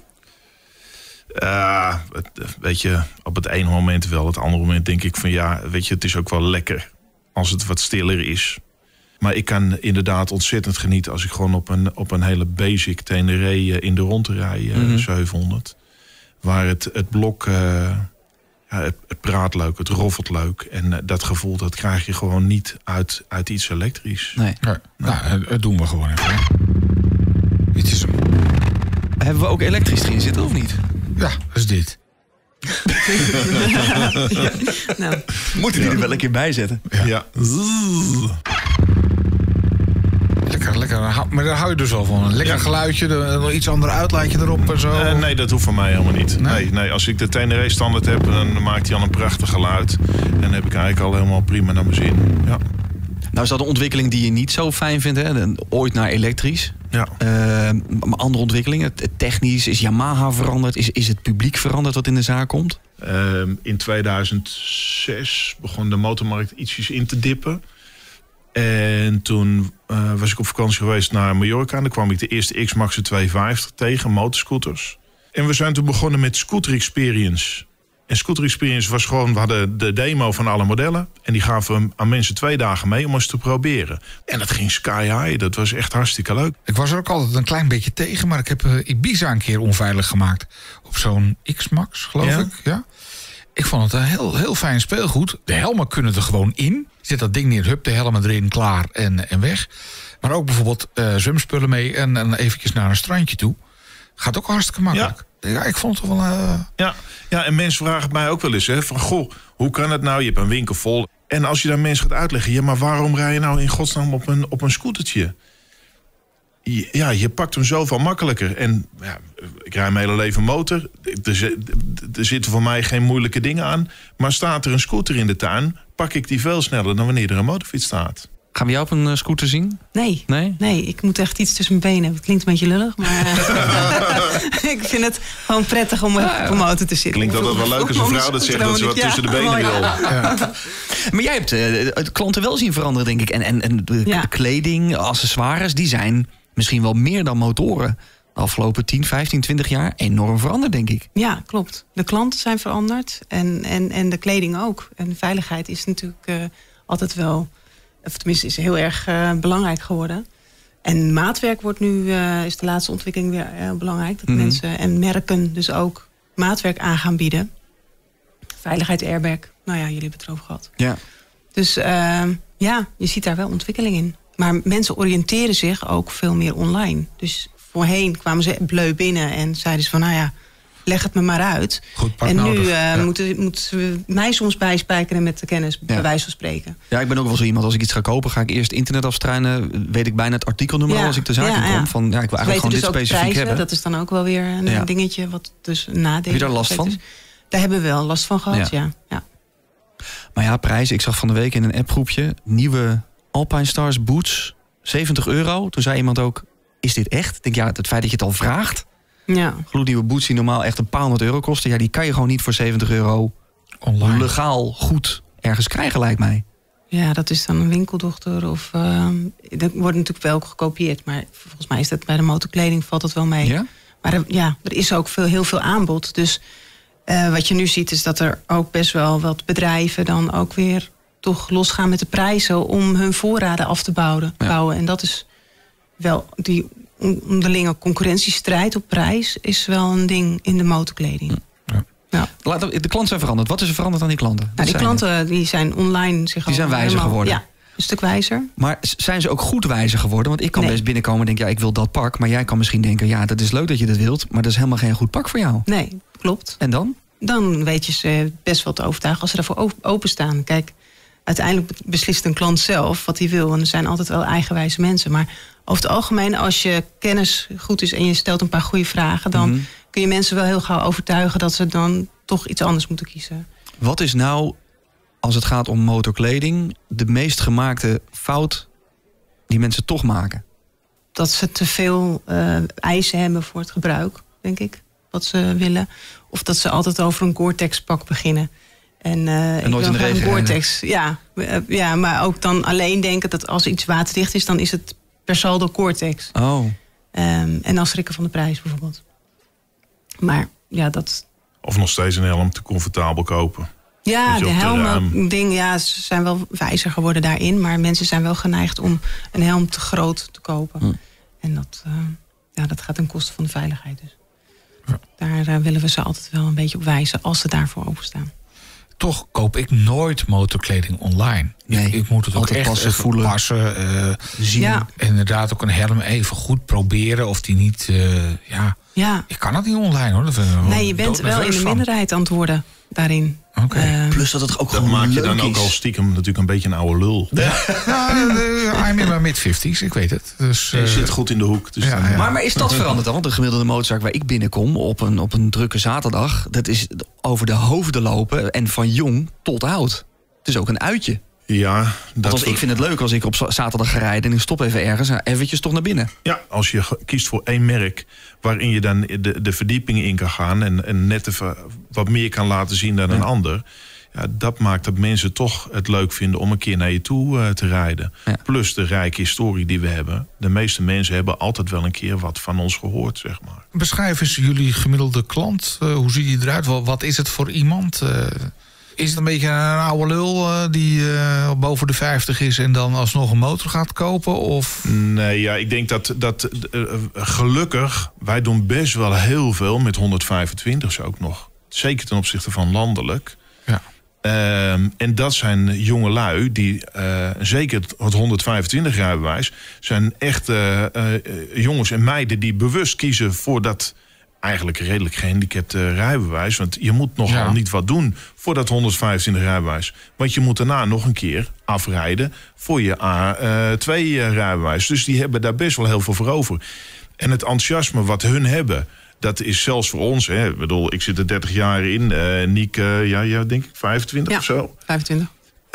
Weet je, op het ene moment wel. Het andere moment denk ik van ja, weet je, het is ook wel lekker als het wat stiller is. Maar ik kan inderdaad ontzettend genieten als ik gewoon op een hele basic Tenere in de rondte rij, 700. Waar het blok, het praat leuk, het roffelt leuk. En dat gevoel, dat krijg je gewoon niet uit iets elektrisch. Nee. Nou, dat doen we gewoon even. Dit is hem. Hebben we ook elektrisch erin zitten of niet? Ja, dat is dit. Nou, Moeten die er wel een keer bij zetten. Ja. Lekker. Maar daar hou je dus wel van. Een lekker geluidje, nog iets ander uitlaatje erop en zo. Nee, dat hoeft van mij helemaal niet. Nee, als ik de Tenere standaard heb, dan maakt hij al een prachtig geluid. En dan heb ik eigenlijk al helemaal prima naar mijn zin. Ja. Nou is dat een ontwikkeling die je niet zo fijn vindt, hè? Ooit naar elektrisch. Ja. Maar andere ontwikkelingen, technisch, is Yamaha veranderd? Is het publiek veranderd wat in de zaak komt? In 2006 begon de motormarkt ietsjes in te dippen. En toen was ik op vakantie geweest naar Mallorca. En dan kwam ik de eerste X-Max 250 tegen, motorscooters. En we zijn toen begonnen met Scooter Experience. En Scooter Experience was gewoon, we hadden de demo van alle modellen. En die gaven we aan mensen 2 dagen mee om eens te proberen. En dat ging sky high, dat was echt hartstikke leuk. Ik was er ook altijd een klein beetje tegen, maar ik heb Ibiza een keer onveilig gemaakt. Op zo'n X-Max, geloof ik. Ja. Ik vond het een heel fijn speelgoed. De helmen kunnen er gewoon in. Je zet dat ding neer, hup, de helmen erin, klaar en weg. Maar ook bijvoorbeeld zwemspullen mee en eventjes naar een strandje toe. Gaat ook hartstikke makkelijk. Ja, ik vond het wel... Ja, en mensen vragen het mij ook wel eens, hè, van goh, hoe kan het nou? Je hebt een winkel vol. En als je dan mensen gaat uitleggen, ja, maar waarom rij je nou in godsnaam op een scootertje? Ja, je pakt hem zoveel makkelijker. En ja, ik rij mijn hele leven motor. Er zitten voor mij geen moeilijke dingen aan. Maar staat er een scooter in de tuin, pak ik die veel sneller dan wanneer er een motorfiets staat. Gaan we jou op een scooter zien? Nee, ik moet echt iets tussen mijn benen. Het klinkt een beetje lullig, maar ik vind het gewoon prettig om op een motor te zitten. Klinkt altijd wel leuk als een vrouw dat zegt dat ze wat tussen de benen wil. Ja. Maar jij hebt klanten wel zien veranderen, denk ik. En de kleding, accessoires, die zijn misschien wel meer dan motoren. De afgelopen 10, 15, 20 jaar enorm veranderd, denk ik. Ja, klopt. De klanten zijn veranderd en de kleding ook. En de veiligheid is natuurlijk altijd wel... Of tenminste is heel erg belangrijk geworden. En maatwerk wordt nu, is de laatste ontwikkeling weer heel belangrijk. Dat mensen en merken dus ook maatwerk aan gaan bieden. Veiligheid, airbag. Nou ja, jullie hebben het erover gehad. Ja. Dus je ziet daar wel ontwikkeling in. Maar mensen oriënteren zich ook veel meer online. Dus voorheen kwamen ze bleu binnen en zeiden ze van... nou ja, leg het me maar uit. Goed pak en nu moeten ze mij soms bijspijkeren met de kennis, bij wijze van spreken. Ja, ik ben ook wel zo iemand. Als ik iets ga kopen, ga ik eerst internet afstruinen. Weet ik bijna het artikelnummer al als ik de zaak in kom. Van, ik wil eigenlijk gewoon dit specifiek prijzen, hebben. Dat is dan ook wel weer een dingetje wat dus een nadeel. Heb je daar last van? Dus, daar hebben we wel last van gehad, ja. Maar ja, prijzen. Ik zag van de week in een appgroepje... nieuwe Alpine Stars boots, €70. Toen zei iemand ook, is dit echt? Ik denk, ja, het feit dat je het al vraagt... Ja. Gloednieuwe boots die normaal echt een paar €100 kosten... ja, die kan je gewoon niet voor €70 online legaal goed ergens krijgen, lijkt mij. Ja, dat is dan een winkeldochter of... dat wordt natuurlijk wel gekopieerd... maar volgens mij is dat bij de motorkleding valt dat wel mee. Ja? Maar er is ook heel veel aanbod. Dus wat je nu ziet is dat er ook best wel wat bedrijven... dan ook weer toch losgaan met de prijzen... om hun voorraden af te bouwen. En dat is wel... die onderlinge concurrentiestrijd op prijs is wel een ding in de motorkleding. Ja. De klanten zijn veranderd. Wat is er veranderd aan die klanten? Nou, die klanten die zijn online die zijn wijzer geworden. Ja, een stuk wijzer. Maar zijn ze ook goed wijzer geworden? Want ik kan best binnenkomen en denken, ja, ik wil dat pak. Maar jij kan misschien denken, ja, dat is leuk dat je dat wilt. Maar dat is helemaal geen goed pak voor jou. Nee, klopt. En dan? Dan weet je ze best wel te overtuigen als ze daarvoor openstaan. Kijk, uiteindelijk beslist een klant zelf wat hij wil. En er zijn altijd wel eigenwijze mensen. Maar over het algemeen, als je kennis goed is en je stelt een paar goede vragen... dan kun je mensen wel heel gauw overtuigen dat ze dan toch iets anders moeten kiezen. Wat is nou, als het gaat om motorkleding, de meest gemaakte fout die mensen toch maken? Dat ze te veel eisen hebben voor het gebruik, denk ik. Wat ze willen. Of dat ze altijd over een Gore-Tex pak beginnen. En nooit in de regen Gore-Tex. Ja, maar ook dan alleen denken dat als iets waterdicht is... dan is het per saldo Gore-Tex. Oh. En dan schrikken van de prijs bijvoorbeeld. Maar ja, dat... Of nog steeds een helm te comfortabel kopen. Ja, de helmen ze zijn wel wijzer geworden daarin. Maar mensen zijn wel geneigd om een helm te groot te kopen. En dat gaat ten koste van de veiligheid. Dus. Daar willen we ze altijd wel een beetje op wijzen als ze daarvoor openstaan. Toch koop ik nooit motorkleding online. Nee, ik moet het ook echt passen, voelen, zien. Ja. En inderdaad ook een helm even goed proberen of die niet... Ik kan dat niet online hoor. Nee, je bent wel in de minderheid aan het worden. daarin. Oké. Plus dat het ook Dat gewoon maak je leuk dan ook is. al stiekem natuurlijk een beetje een oude lul. I'm in my mid-50s, ik weet het. Dus, Je zit goed in de hoek. Dus ja, dan, ja. Maar is dat veranderd dan? Want de gemiddelde motorzaak waar ik binnenkom op een drukke zaterdag, dat is over de hoofden lopen en van jong tot oud. Het is ook een uitje. Ja, Want ik vind het leuk als ik op zaterdag ga rijden en ik stop even ergens en eventjes toch naar binnen. Ja, als je kiest voor één merk waarin je dan de verdiepingen in kan gaan en net even wat meer kan laten zien dan een ander. Ja, dat maakt dat mensen toch het leuk vinden om een keer naar je toe te rijden. Ja. Plus de rijke historie die we hebben. De meeste mensen hebben altijd wel een keer wat van ons gehoord, zeg maar. Beschrijf eens jullie gemiddelde klant. Hoe ziet die eruit? Wat is het voor iemand? Is het een beetje een oude lul die boven de 50 is en dan alsnog een motor gaat kopen? Of? Nee, ja, ik denk dat gelukkig, wij doen best wel heel veel met 125's ook nog. Zeker ten opzichte van landelijk. Ja. En dat zijn jongelui die, zeker het 125 rijbewijs, zijn echt jongens en meiden die bewust kiezen voor dat eigenlijk redelijk gehandicapte rijbewijs. Want je moet nogal niet wat doen voor dat 125 rijbewijs. Want je moet daarna nog een keer afrijden voor je A2 rijbewijs. Dus die hebben daar best wel heel veel voor over. En het enthousiasme wat hun hebben, dat is zelfs voor ons. Hè. Ik bedoel, ik zit er 30 jaar in. Niek, denk ik 25 of zo. 25.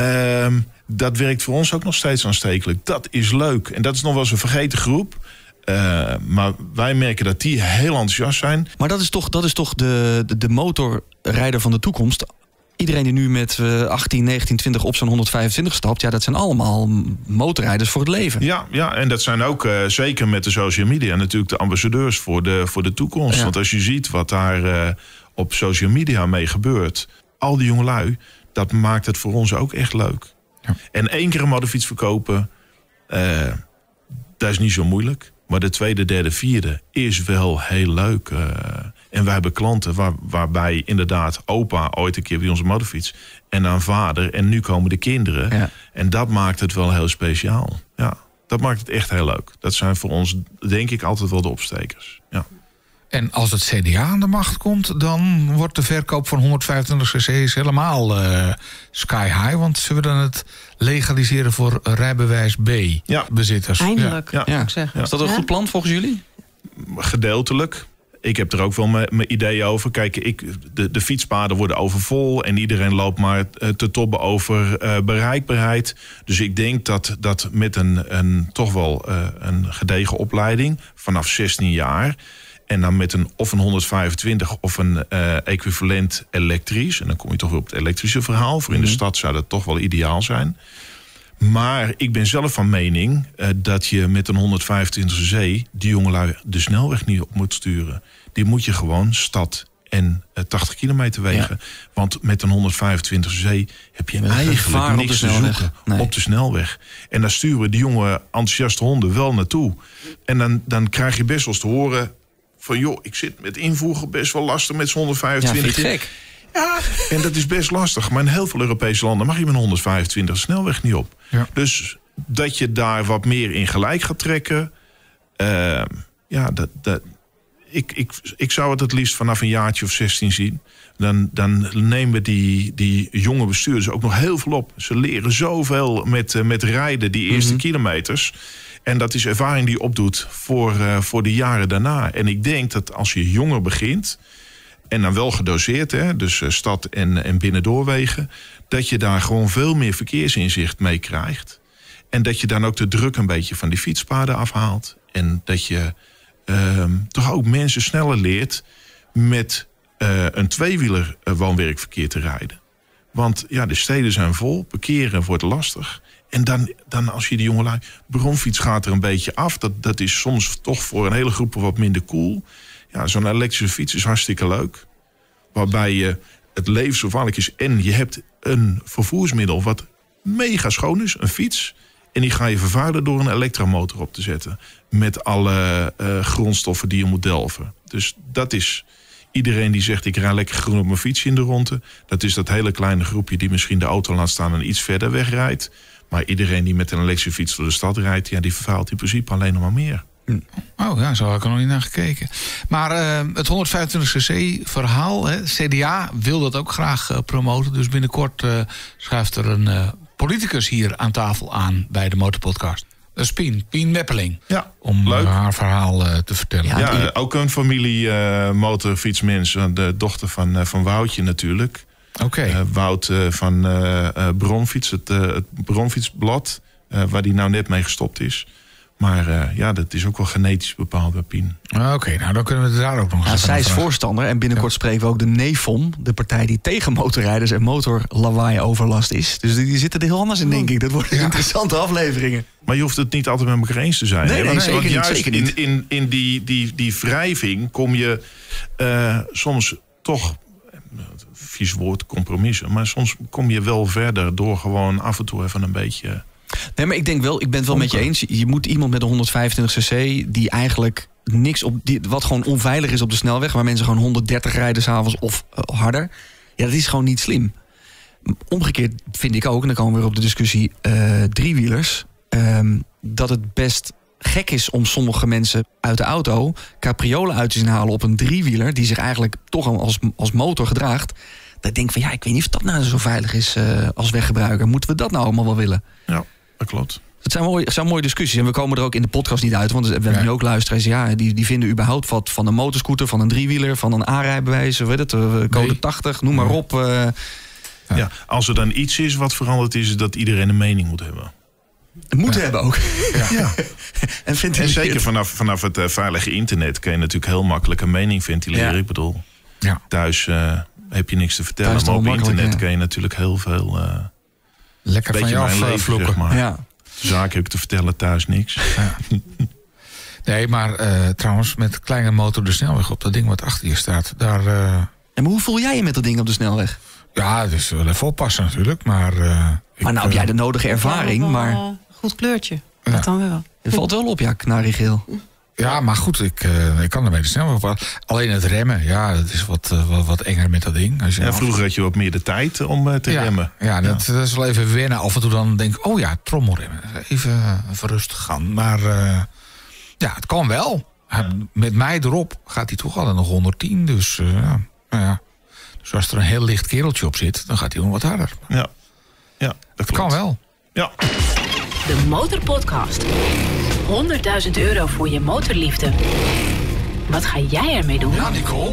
Dat werkt voor ons ook nog steeds aanstekelijk. Dat is leuk. En dat is nog wel eens een vergeten groep. Maar wij merken dat die heel enthousiast zijn. Maar dat is toch de motorrijder van de toekomst. Iedereen die nu met 18, 19, 20 op zo'n 125 stapt, ja, dat zijn allemaal motorrijders voor het leven. Ja, en dat zijn ook zeker met de social media natuurlijk de ambassadeurs voor de toekomst. Ja. Want als je ziet wat daar op social media mee gebeurt, al die jongelui, dat maakt het voor ons ook echt leuk. Ja. En 1 keer een motorfiets verkopen, dat is niet zo moeilijk. Maar de 2e, 3e, 4e is wel heel leuk. En wij hebben klanten waarbij inderdaad opa ooit een keer bij onze motorfiets. En dan vader. En nu komen de kinderen. Ja. En dat maakt het wel heel speciaal. Ja, dat maakt het echt heel leuk. Dat zijn voor ons denk ik altijd wel de opstekers. Ja. En als het CDA aan de macht komt, dan wordt de verkoop van 125 cc's helemaal sky high. Want ze willen het legaliseren voor rijbewijs B-bezitters. Eindelijk, ja. zou ik zeggen. Is dat een goed plan volgens jullie? Gedeeltelijk. Ik heb er ook wel mijn ideeën over. Kijk, de fietspaden worden overvol en iedereen loopt maar te tobben over bereikbaarheid. Dus ik denk dat met een toch wel een gedegen opleiding vanaf 16 jaar... en dan met een 125 of een equivalent elektrisch... en dan kom je toch weer op het elektrische verhaal. Voor in de stad zou dat toch wel ideaal zijn. Maar ik ben zelf van mening dat je met een 125cc... die jongelui de snelweg niet op moet sturen. Die moet je gewoon stad en 80 kilometer wegen. Ja. Want met een 125cc heb je eigenlijk niks te zoeken op de snelweg. En daar sturen de jonge enthousiaste honden wel naartoe. En dan krijg je best wel eens te horen van... joh, ik zit met invoegen best wel lastig met zo'n 125. Ja, vind je gek? Ja, en dat is best lastig. Maar in heel veel Europese landen mag je met 125 snelweg niet op. Ja. Dus dat je daar wat meer in gelijk gaat trekken... Ik zou het liefst vanaf een jaartje of 16 zien. Dan nemen die jonge bestuurders ook nog heel veel op. Ze leren zoveel met rijden, die eerste kilometers. En dat is ervaring die je opdoet voor de jaren daarna. En ik denk dat als je jonger begint... en dan wel gedoseerd, hè, dus stad en binnendoorwegen... dat je daar gewoon veel meer verkeersinzicht mee krijgt. En dat je dan ook de druk een beetje van die fietspaden afhaalt. En dat je toch ook mensen sneller leert... met een tweewieler woon-werkverkeer te rijden. Want ja, de steden zijn vol, parkeren wordt lastig... En dan als je die jongelui... bronfiets gaat er een beetje af. Dat is soms toch voor een hele groep wat minder cool. Ja, zo'n elektrische fiets is hartstikke leuk. Waarbij je het leven zo gevaarlijk is. En je hebt een vervoersmiddel wat mega schoon is. Een fiets. En die ga je vervuilen door een elektromotor op te zetten. Met alle grondstoffen die je moet delven. Dus dat is... Iedereen die zegt, ik rij lekker groen op mijn fiets in de ronde. Dat is dat hele kleine groepje die misschien de auto laat staan... en iets verder wegrijdt. Maar iedereen die met een elektrische fiets door de stad rijdt... ja, die vervuilt in principe alleen nog maar meer. Oh ja, zo had ik er nog niet naar gekeken. Maar het 125cc verhaal, hè, CDA wil dat ook graag promoten. Dus binnenkort schuift er een politicus hier aan tafel aan bij de Motorpodcast. Dat is Pien Meppeling. Ja, om leuk. Haar verhaal te vertellen. Ja, ook een familie motorfietsmensen. De dochter van Woutje natuurlijk. Oké. Wout van Bronfiets, het Bronfietsblad. Waar die nou net mee gestopt is. Maar dat is ook wel genetisch bepaald bij Pien. Oké, nou dan kunnen we het daar ook nog eens zij is voorstander en binnenkort spreken we ook de NEFOM, de partij die tegen motorrijders en motorlawaai overlast is. Dus die zitten er heel anders in, denk ik. Dat worden interessante afleveringen. Maar je hoeft het niet altijd met elkaar eens te zijn. Nee, Want zeker niet. juist Zeker niet. in die wrijving kom je soms toch, vies woord, compromissen. Maar soms kom je wel verder door gewoon af en toe even een beetje... Nee, maar ik denk wel, ik ben het wel met je eens. Je moet iemand met een 125cc die eigenlijk niks wat gewoon onveilig is op de snelweg, waar mensen gewoon 130 rijden 's avonds of harder. Ja, dat is gewoon niet slim. Omgekeerd vind ik ook, en dan komen we weer op de discussie driewielers, dat het best gek is om sommige mensen uit de auto capriolen uit te zien halen op een driewieler die zich eigenlijk toch als motor gedraagt. Dat ik denk van ik weet niet of dat nou zo veilig is als weggebruiker. Moeten we dat nou allemaal wel willen? Ja, dat klopt. Het zijn mooie discussies. En we komen er ook in de podcast niet uit. Want we hebben nu ook luisteraars die vinden überhaupt wat van een motorscooter, van een driewieler, van een A-rijbewijs, code 80, noem maar op. Ja, als er dan iets is wat veranderd is dat iedereen een mening moet hebben. Moeten hebben ook. Ja. En zeker vanaf het veilige internet kun je natuurlijk heel makkelijk een mening ventileren. Ja. Ik bedoel, Ja. Thuis heb je niks te vertellen. Thuis Maar op makkelijk, internet kun je natuurlijk heel veel... Lekker van je afvloeken. zeg maar. Ja. Zaken heb ik te vertellen, thuis niks. Ja. Nee, maar trouwens, met kleine motor de snelweg op, dat ding wat achter je staat, daar... En maar hoe voel jij je met dat ding op de snelweg? Ja, dus wel even oppassen natuurlijk, maar... Maar nou heb jij de nodige ervaring, Wel, maar goed kleurtje. Ja. Dat dan wel. het valt wel op, knarigeel. Ja, maar goed, ik kan ermee de snelweg op. Alleen het remmen, ja, dat is wat enger met dat ding. Als je Ja, vroeger had je wat meer de tijd om te remmen. Ja, dat is wel even wennen. Af en toe dan denk ik, oh ja, trommelremmen. Even rustig gaan. Maar het kan wel. Met mij erop gaat hij toch al nog 110. Dus dus als er een heel licht kereltje op zit, dan gaat hij nog wat harder. Ja, dat Het kan wel. Ja. De Motorpodcast. 100.000 euro voor je motorliefde. Wat ga jij ermee doen? Ja, Nicole.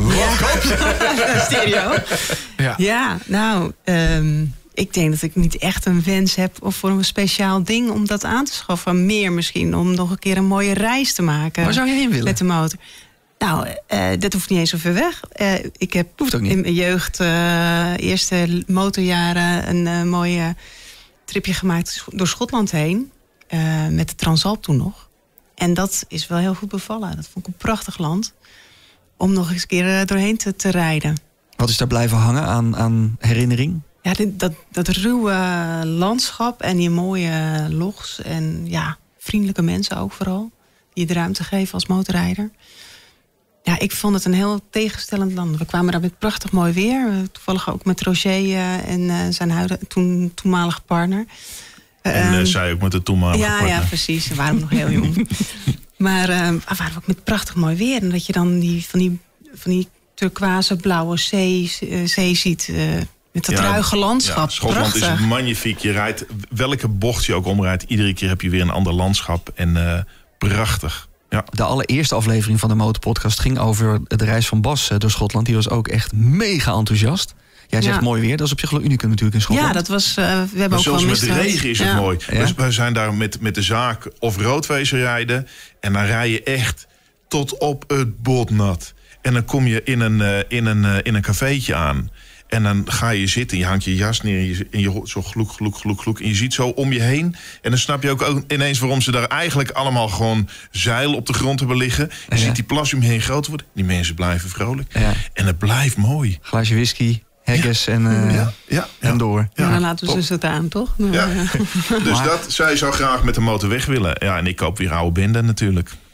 Stereo. Ja, nou, ik denk dat ik niet echt een wens heb voor een speciaal ding om dat aan te schaffen. Meer misschien om nog een keer een mooie reis te maken. Waar zou je heen willen? Met de motor. Nou, dat hoeft niet eens zo ver weg. Ik heb Hoeft ook niet. in mijn jeugd, eerste motorjaren, een mooie tripje gemaakt door Schotland heen. Met de Transalp toen nog. En dat is wel heel goed bevallen. Dat vond ik een prachtig land. Om nog eens een keer doorheen te rijden. Wat is daar blijven hangen aan herinnering? Ja, dat ruwe landschap en die mooie logs. En vriendelijke mensen ook vooral. Die je de ruimte geven als motorrijder. Ja, ik vond het een heel tegenstellend land. We kwamen daar met prachtig mooi weer. Toevallig ook met Roger en zijn toenmalige partner. En zij ook met de toenmalige partner. Ja, precies. We waren nog heel jong. Maar we waren ook met prachtig mooi weer. En dat je dan van die turquoise blauwe zee ziet. Met dat ruige landschap. Ja, Schotland prachtig. is magnifiek. Je rijdt, welke bocht je ook omrijdt, iedere keer heb je weer een ander landschap. En prachtig. Ja. De allereerste aflevering van de Motorpodcast ging over de reis van Bas door Schotland. Die was ook echt mega enthousiast. Jij zegt mooi weer, dat is op zich wel unicum natuurlijk in Schotland. Ja, dat was. We hebben Maar ook wel zelfs met de misdaad. regen is het mooi. Ja. We zijn daar met de zaak of roodwezen rijden. En dan rij je echt tot op het botnat. En dan kom je in een cafeetje aan. En dan ga je zitten, je hangt je jas neer en je hoort zo gloek. En je ziet zo om je heen. En dan snap je ook ineens waarom ze daar eigenlijk allemaal gewoon zeil op de grond hebben liggen. Je ziet die plas om je heen groter worden. Die mensen blijven vrolijk. Ja. En het blijft mooi. Glaasje whisky, haggis en door. Ja, dan laten we ze het aan, toch? Nou, Ja. Dus zij zou graag met de motor weg willen. Ja, en ik koop weer oude benden natuurlijk.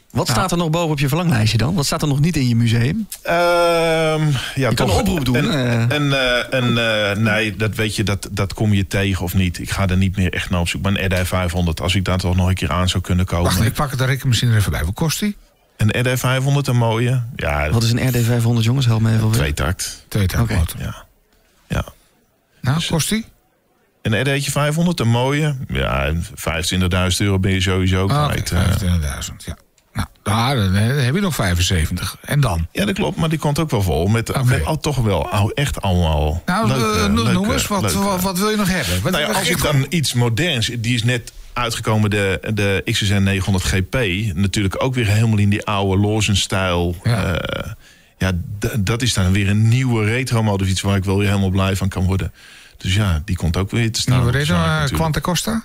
Wat staat er nog boven op je verlanglijstje dan? Wat staat er nog niet in je museum? Je kan een oproep doen. Nee, dat weet je, dat kom je tegen of niet. Ik ga er niet meer echt naar op zoek. Maar een RD 500, als ik daar toch nog een keer aan zou kunnen komen. Wacht, ik pak het daar misschien er even bij. Wat kost die? Een RD 500, een mooie. Ja, Wat is een RD 500, jongens? Help me even. 2-takt. 2-takt motor. Ja. Nou, kost die? Een RD'tje 500, een mooie. Ja, €25.000 ben je sowieso kwijt. 25.000, ja. Nou, dan heb je nog 75. En dan? Ja, dat klopt, maar die komt ook wel vol. Met toch wel echt allemaal. Nou, noem eens, wat wil je nog hebben? Als ik dan iets moderns, die is net uitgekomen, de XSN 900 GP. Natuurlijk ook weer helemaal in die oude Lawson-stijl. Ja, dat is dan weer een nieuwe retro-motorfiets waar ik wel weer helemaal blij van kan worden. Dus ja, die komt ook weer te staan. Nieuwe retro, Quanta Costa?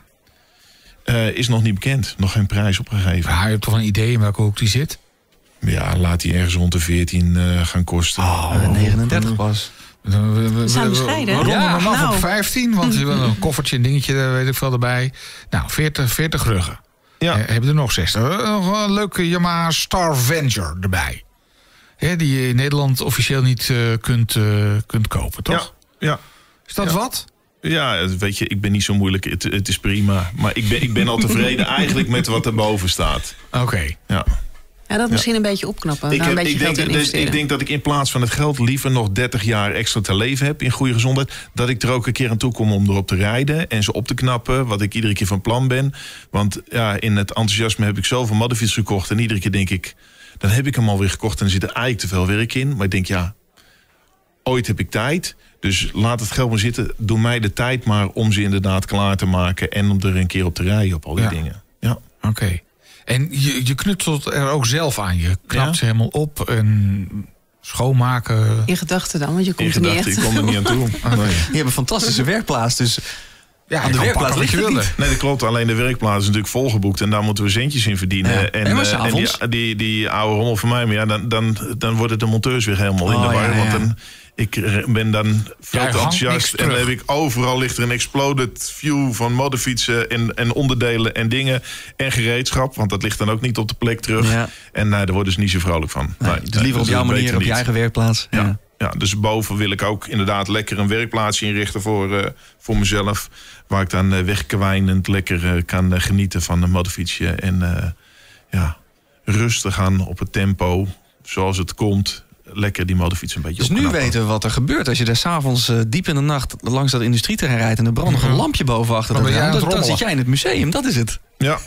Is nog niet bekend. Nog geen prijs opgegeven. Ja, je hebt toch een idee in welke hoek die zit? Ja, laat die ergens rond de 14 gaan kosten. 39 pas. We zijn bescheiden. We ronden hem af op 15, want je wil een koffertje, een dingetje, weet ik veel erbij. Nou, 40 ruggen. Ja. Hebben er nog 60. Nog een leuke Yamaha Star Venture erbij. Die je in Nederland officieel niet kunt kopen, toch? Ja. Is dat wat? Ja, weet je, ik ben niet zo moeilijk. Het is prima. Maar ik ben al tevreden eigenlijk met wat erboven staat. Oké. Ja. Ja, dat misschien een beetje opknappen. Ik denk dat ik in plaats van het geld liever nog 30 jaar extra te leven heb in goede gezondheid. Dat ik er ook een keer aan toe kom om erop te rijden en ze op te knappen. Wat ik iedere keer van plan ben. Want ja, in het enthousiasme heb ik zoveel modderfiets gekocht. En iedere keer denk ik, dan heb ik hem alweer gekocht en er zit er eigenlijk te veel werk in. Maar ik denk, ja, ooit heb ik tijd. Dus laat het geld maar zitten. Doe mij de tijd maar om ze inderdaad klaar te maken. En om er een keer op te rijden op al die dingen. Ja. Oké. En je knutselt er ook zelf aan. Je knapt ze helemaal op en schoonmaken. In gedachten dan, want je komt er niet echt. Ik kom er niet aan toe. Je hebt een fantastische werkplaats, dus ja, aan de werkplaats ligt het niet. Nee, dat klopt. Alleen de werkplaats is natuurlijk volgeboekt. En daar moeten we centjes in verdienen. Ja. En die oude rommel van mij. Maar ja, dan worden de monteurs weer helemaal in de war. Ja. Want dan, ik ben dan veel te enthousiast. En dan heb ik overal ligt er een exploded view van modderfietsen en onderdelen en dingen. En gereedschap. Want dat ligt dan ook niet op de plek terug. Ja. En daar worden ze niet zo vrolijk van. Dus liever op jouw manier, op je eigen werkplaats. Ja, dus boven wil ik ook inderdaad lekker een werkplaatsje inrichten voor mezelf. Waar ik dan wegkwijnend lekker kan genieten van een modderfietsje. En rustig aan op het tempo, zoals het komt. Lekker die modderfiets een beetje Dus nu weten we wat er gebeurt. Als je daar 's avonds diep in de nacht langs dat industrieterrein rijdt en er brandt nog een lampje boven achter dat raam, dan zit jij in het museum. Dat is het. Ja.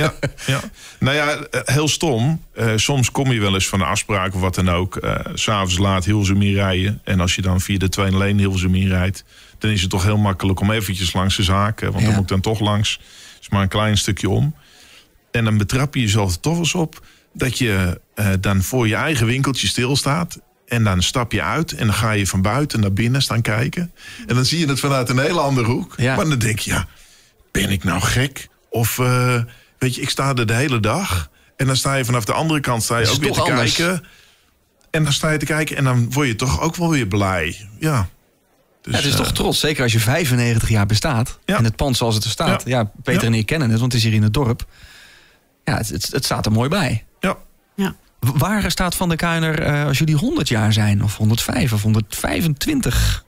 Nou ja, heel stom. Soms kom je wel eens van een afspraak of wat dan ook. 's Avonds laat Hilversum rijden. En als je dan via de tweede lijn Hilversum rijdt, dan is het toch heel makkelijk om eventjes langs de zaken. Want dan moet ik dan toch langs. Het is maar een klein stukje om. En dan betrap je jezelf er toch eens op dat je dan voor je eigen winkeltje stilstaat. En dan stap je uit en dan ga je van buiten naar binnen staan kijken. En dan zie je het vanuit een hele andere hoek. Ja. Maar dan denk je, ja, ben ik nou gek? Of weet je, ik sta er de hele dag. En dan sta je vanaf de andere kant ook weer te kijken. En dan sta je te kijken en dan word je toch ook wel weer blij. Ja. Dus, het is toch trots, zeker als je 95 jaar bestaat. Ja. En het pand zoals het er staat. Ja, Peter en ik kennen het, want het is hier in het dorp. Ja, het staat er mooi bij. Ja. Waar staat Van der Kuijner als jullie 100 jaar zijn? Of 105 of 125?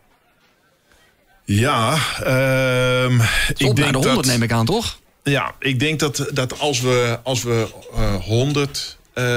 Ja, ik denk naar de 100 neem ik aan, toch? Ja, ik denk dat als we 100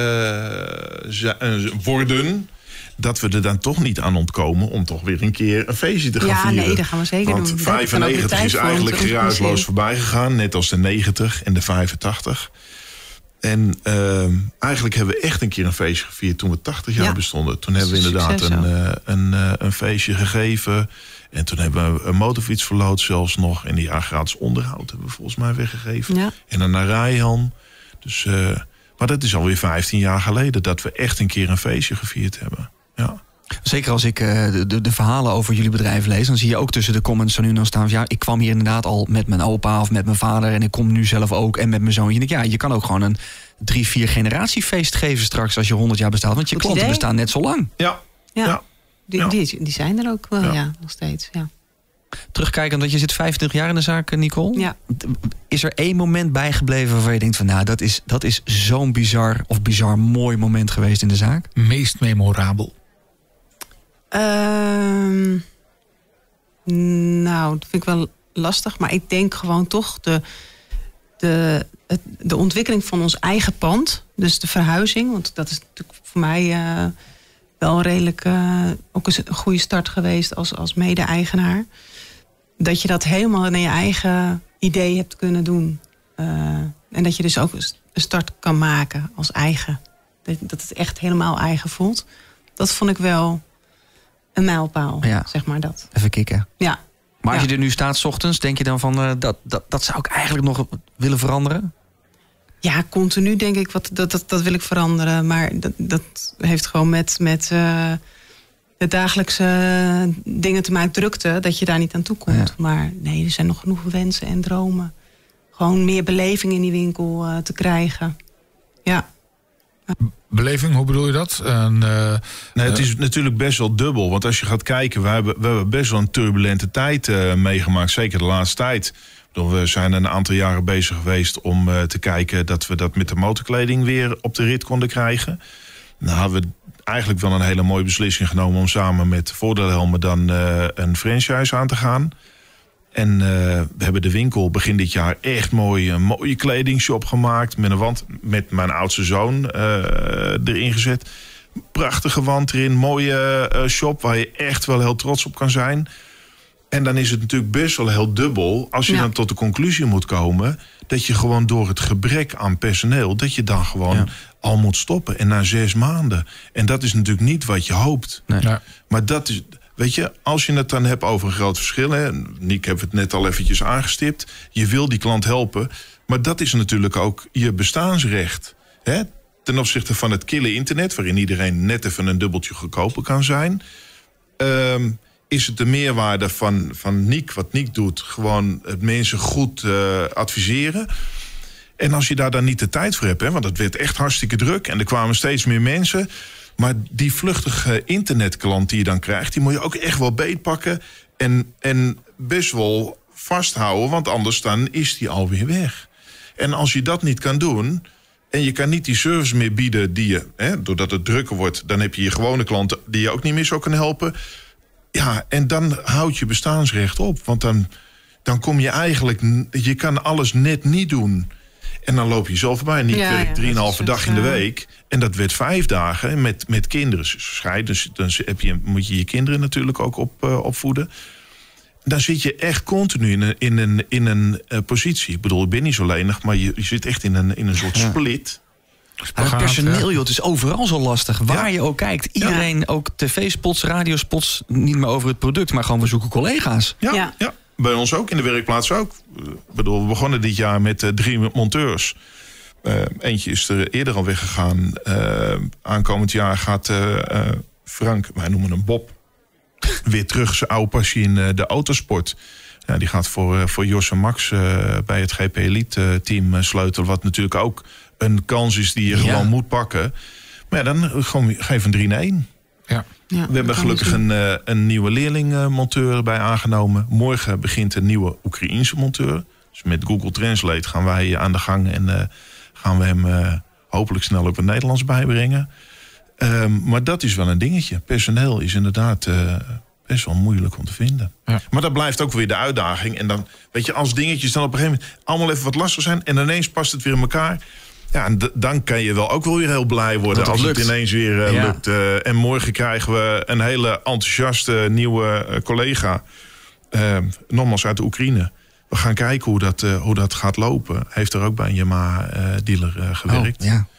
worden, dat we er dan toch niet aan ontkomen om toch weer een keer een feestje te gaan vieren. Ja, nee, dat gaan we zeker doen. 95 is eigenlijk geruisloos voorbij gegaan, net als de 90 en de 85. En eigenlijk hebben we echt een keer een feestje gevierd toen we 80 jaar bestonden. Toen hebben we inderdaad een feestje gegeven. En toen hebben we een motorfiets verloot zelfs nog. En die gratis onderhoud hebben we volgens mij weggegeven. Ja. En dan naar Rijhan. Dus, maar dat is alweer 15 jaar geleden dat we echt een keer een feestje gevierd hebben. Ja. Zeker als ik de verhalen over jullie bedrijf lees, dan zie je ook tussen de comments dan nu dan staan van, ja, ik kwam hier inderdaad al met mijn opa of met mijn vader en ik kom nu zelf ook en met mijn zoon. Ja, je kan ook gewoon een 3-4 generatiefeest geven straks als je 100 jaar bestaat, want je klanten bestaan net zo lang. Ja. Die zijn er ook wel, nog steeds. Ja. Terugkijkend, dat je zit 25 jaar in de zaak, Nicole. Ja. Is er één moment bijgebleven waarvan je denkt van... nou, dat is zo'n bizar mooi moment geweest in de zaak? Meest memorabel? Nou, dat vind ik wel lastig. Maar ik denk gewoon toch de ontwikkeling van ons eigen pand. Dus de verhuizing. Want dat is natuurlijk voor mij wel redelijk ook een goede start geweest als mede-eigenaar. Dat je dat helemaal naar je eigen idee hebt kunnen doen. En dat je dus ook een start kan maken als eigen. Dat het echt helemaal eigen voelt. Dat vond ik wel een mijlpaal, zeg maar dat. Even kicken. Ja. Maar als je er nu staat 's ochtends, denk je dan van... dat zou ik eigenlijk nog willen veranderen? Ja, continu denk ik, dat wil ik veranderen. Maar dat heeft gewoon met de dagelijkse dingen te maken, drukte, dat je daar niet aan toe komt. Ja. Maar nee, er zijn nog genoeg wensen en dromen. Gewoon meer beleving in die winkel te krijgen. Ja. Beleving, hoe bedoel je dat? Nee, het is natuurlijk best wel dubbel. Want als je gaat kijken, we hebben best wel een turbulente tijd meegemaakt. Zeker de laatste tijd. We zijn een aantal jaren bezig geweest om te kijken dat we dat met de motorkleding weer op de rit konden krijgen. Nou hadden we eigenlijk wel een hele mooie beslissing genomen om samen met Voordeelhelmen dan een franchise aan te gaan. En we hebben de winkel begin dit jaar echt een mooie kledingshop gemaakt. Met een wand met mijn oudste zoon erin gezet. Prachtige wand erin, mooie shop waar je echt wel heel trots op kan zijn. En dan is het natuurlijk best wel heel dubbel als je dan tot de conclusie moet komen dat je gewoon door het gebrek aan personeel, dat je dan gewoon al moet stoppen. En na 6 maanden. En dat is natuurlijk niet wat je hoopt. Nee. Ja. Maar dat is, weet je, als je het dan hebt over een groot verschil. Hè, Nick heeft het net al eventjes aangestipt. Je wil die klant helpen. Maar dat is natuurlijk ook je bestaansrecht. Hè? Ten opzichte van het kille internet, waarin iedereen net even een dubbeltje goedkoper kan zijn. Is het de meerwaarde van Nick, wat Nick doet, gewoon het mensen goed adviseren. En als je daar dan niet de tijd voor hebt, hè, want het werd echt hartstikke druk en er kwamen steeds meer mensen. Maar die vluchtige internetklant die je dan krijgt, die moet je ook echt wel beetpakken en best wel vasthouden, want anders dan is die alweer weg. En als je dat niet kan doen en je kan niet die service meer bieden die je, hè, doordat het drukker wordt, dan heb je je gewone klanten die je ook niet meer zou kunnen helpen. Ja, en dan houd je bestaansrecht op. Want dan kom je eigenlijk, je kan alles net niet doen. En dan loop je zelf voorbij. Niet werkt 3,5 dag in de week. En dat werd 5 dagen met kinderen. Dus dan moet je je kinderen natuurlijk ook opvoeden. Dan zit je echt continu in een positie. Ik bedoel, ik ben niet zo lenig, maar je zit echt in een soort split. Het personeel, joh, het is overal zo lastig. Waar je ook kijkt. Iedereen, ook tv-spots, radiospots, niet meer over het product, maar gewoon we zoeken collega's. Ja. Bij ons ook, in de werkplaats ook. Ik bedoel, we begonnen dit jaar met 3 monteurs. Eentje is er eerder al weggegaan. Aankomend jaar gaat Frank, wij noemen hem Bob, weer terug zijn oude passie in de autosport. Ja, die gaat voor Jos en Max bij het GP Elite team sleutelen. Wat natuurlijk ook een kans is die je gewoon moet pakken. Maar ja, dan gewoon geef een 3-in-1. Ja. We hebben gelukkig een nieuwe leerling-monteur bij aangenomen. Morgen begint een nieuwe Oekraïense monteur. Dus met Google Translate gaan wij aan de gang. En gaan we hem hopelijk snel ook wat Nederlands bijbrengen. Maar dat is wel een dingetje. Personeel is inderdaad best wel moeilijk om te vinden. Ja. Maar dat blijft ook weer de uitdaging. En dan, weet je, als dingetjes dan op een gegeven moment allemaal even wat lastig zijn. En ineens past het weer in elkaar. Ja, en dan kan je wel ook wel weer heel blij worden als het ineens weer lukt. En morgen krijgen we een hele enthousiaste nieuwe collega. Nogmaals uit de Oekraïne. We gaan kijken hoe dat gaat lopen. Heeft er ook bij een Yamaha-dealer gewerkt. Oh, ja.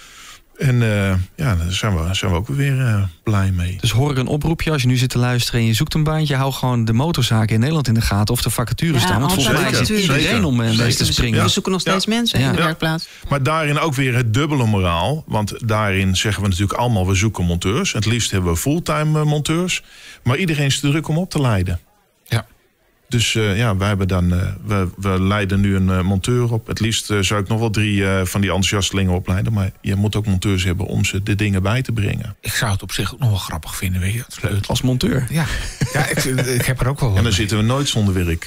En daar zijn we ook weer blij mee. Dus hoor ik een oproepje als je nu zit te luisteren en je zoekt een baantje. Hou gewoon de motorzaken in Nederland in de gaten of de vacatures staan. Want volgens mij zit iedereen om mee te springen. We zoeken nog steeds mensen in de werkplaats. Maar daarin ook weer het dubbele moraal. Want daarin zeggen we natuurlijk allemaal, we zoeken monteurs. Het liefst hebben we fulltime monteurs. Maar iedereen is te druk om op te leiden. Dus wij hebben dan, we leiden nu een monteur op. Het liefst zou ik nog wel 3 van die enthousiastelingen opleiden. Maar je moet ook monteurs hebben om ze de dingen bij te brengen. Ik zou het op zich ook nog wel grappig vinden, weet je. Het Als monteur. Ja, ik heb er ook wel. En dan zitten we nooit zonder werk.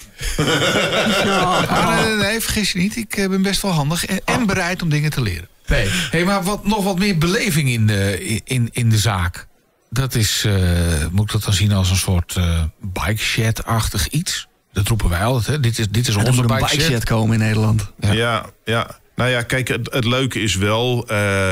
Nee, vergis je niet. Ik ben best wel handig en bereid om dingen te leren. Nee. Hey, maar nog wat meer beleving in de zaak. Dat is, moet ik dat dan zien als een soort bike shed-achtig iets? Dat roepen wij altijd, hè? Dit is onze Er moet een bike shed. bike shed komen in Nederland. Ja. Nou ja, kijk, het leuke is wel...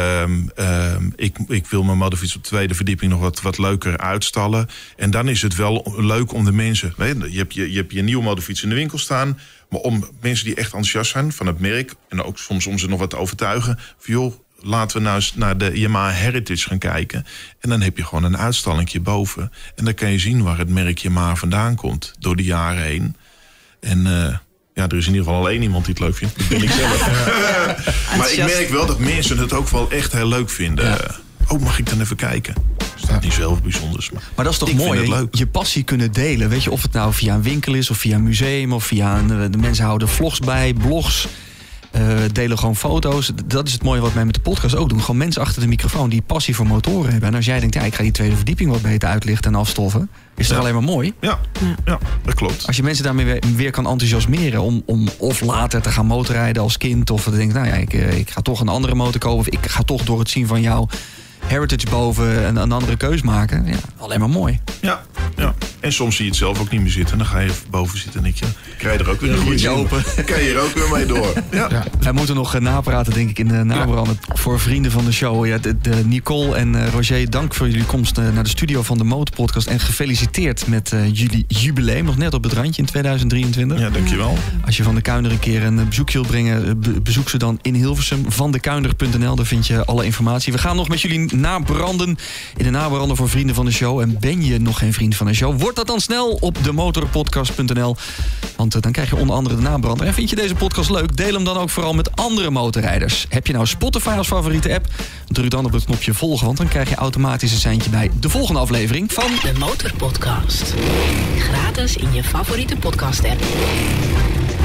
ik wil mijn motorfiets op de 2e verdieping nog wat leuker uitstallen. En dan is het wel leuk om de mensen... Je hebt je nieuwe motorfiets in de winkel staan... maar om mensen die echt enthousiast zijn van het merk... en ook soms om ze nog wat te overtuigen... van joh, laten we nou eens naar de Yamaha Heritage gaan kijken. En dan heb je gewoon een uitstallingje boven. En dan kan je zien waar het merk Yamaha vandaan komt. Door de jaren heen. En... er is in ieder geval al 1 iemand die het leuk vindt. Dat ben ik zelf. Maar ik merk wel dat mensen het ook wel echt heel leuk vinden. Ja. Mag ik dan even kijken? Er staat niet zo heel bijzonders. Maar dat is toch mooi, hè? Je passie kunnen delen. Weet je, of het nou via een winkel is, of via een museum... of via de mensen houden vlogs bij, blogs... delen gewoon foto's. Dat is het mooie wat wij met de podcast ook doen. Gewoon mensen achter de microfoon die passie voor motoren hebben. En als jij denkt, ik ga die 2e verdieping wat beter uitlichten en afstoffen... is toch alleen maar mooi? Ja, dat klopt. Als je mensen daarmee weer kan enthousiasmeren... om of later te gaan motorrijden als kind... of te denken, ik ga toch een andere motor kopen... of ik ga toch door het zien van jou... Heritage boven een andere keus maken. Ja, alleen maar mooi. Ja. En soms zie je het zelf ook niet meer zitten. En dan ga je even boven zitten en ik krijg je er ook weer een goede open. Kan je er ook weer mee door. Ja. Wij moeten nog napraten, denk ik in de nabranden. Voor vrienden van de show. Ja, de Nicole en Roger, dank voor jullie komst naar de studio van de Motorpodcast. En gefeliciteerd met jullie jubileum. Nog net op het randje in 2023. Ja, dankjewel. Als je Van de Kuinder een keer een bezoekje wilt brengen... bezoek ze dan in Hilversum. vandekuinder.nl, daar vind je alle informatie. We gaan nog met jullie nabranden in de nabranden voor vrienden van de show. En ben je nog geen vriend van de show? Word dat dan snel op demotorpodcast.nl. Want dan krijg je onder andere de nabrander. En vind je deze podcast leuk? Deel hem dan ook vooral met andere motorrijders. Heb je nou Spotify als favoriete app? Druk dan op het knopje volgen, want dan krijg je automatisch een seintje bij de volgende aflevering van de Motorpodcast. Gratis in je favoriete podcast app.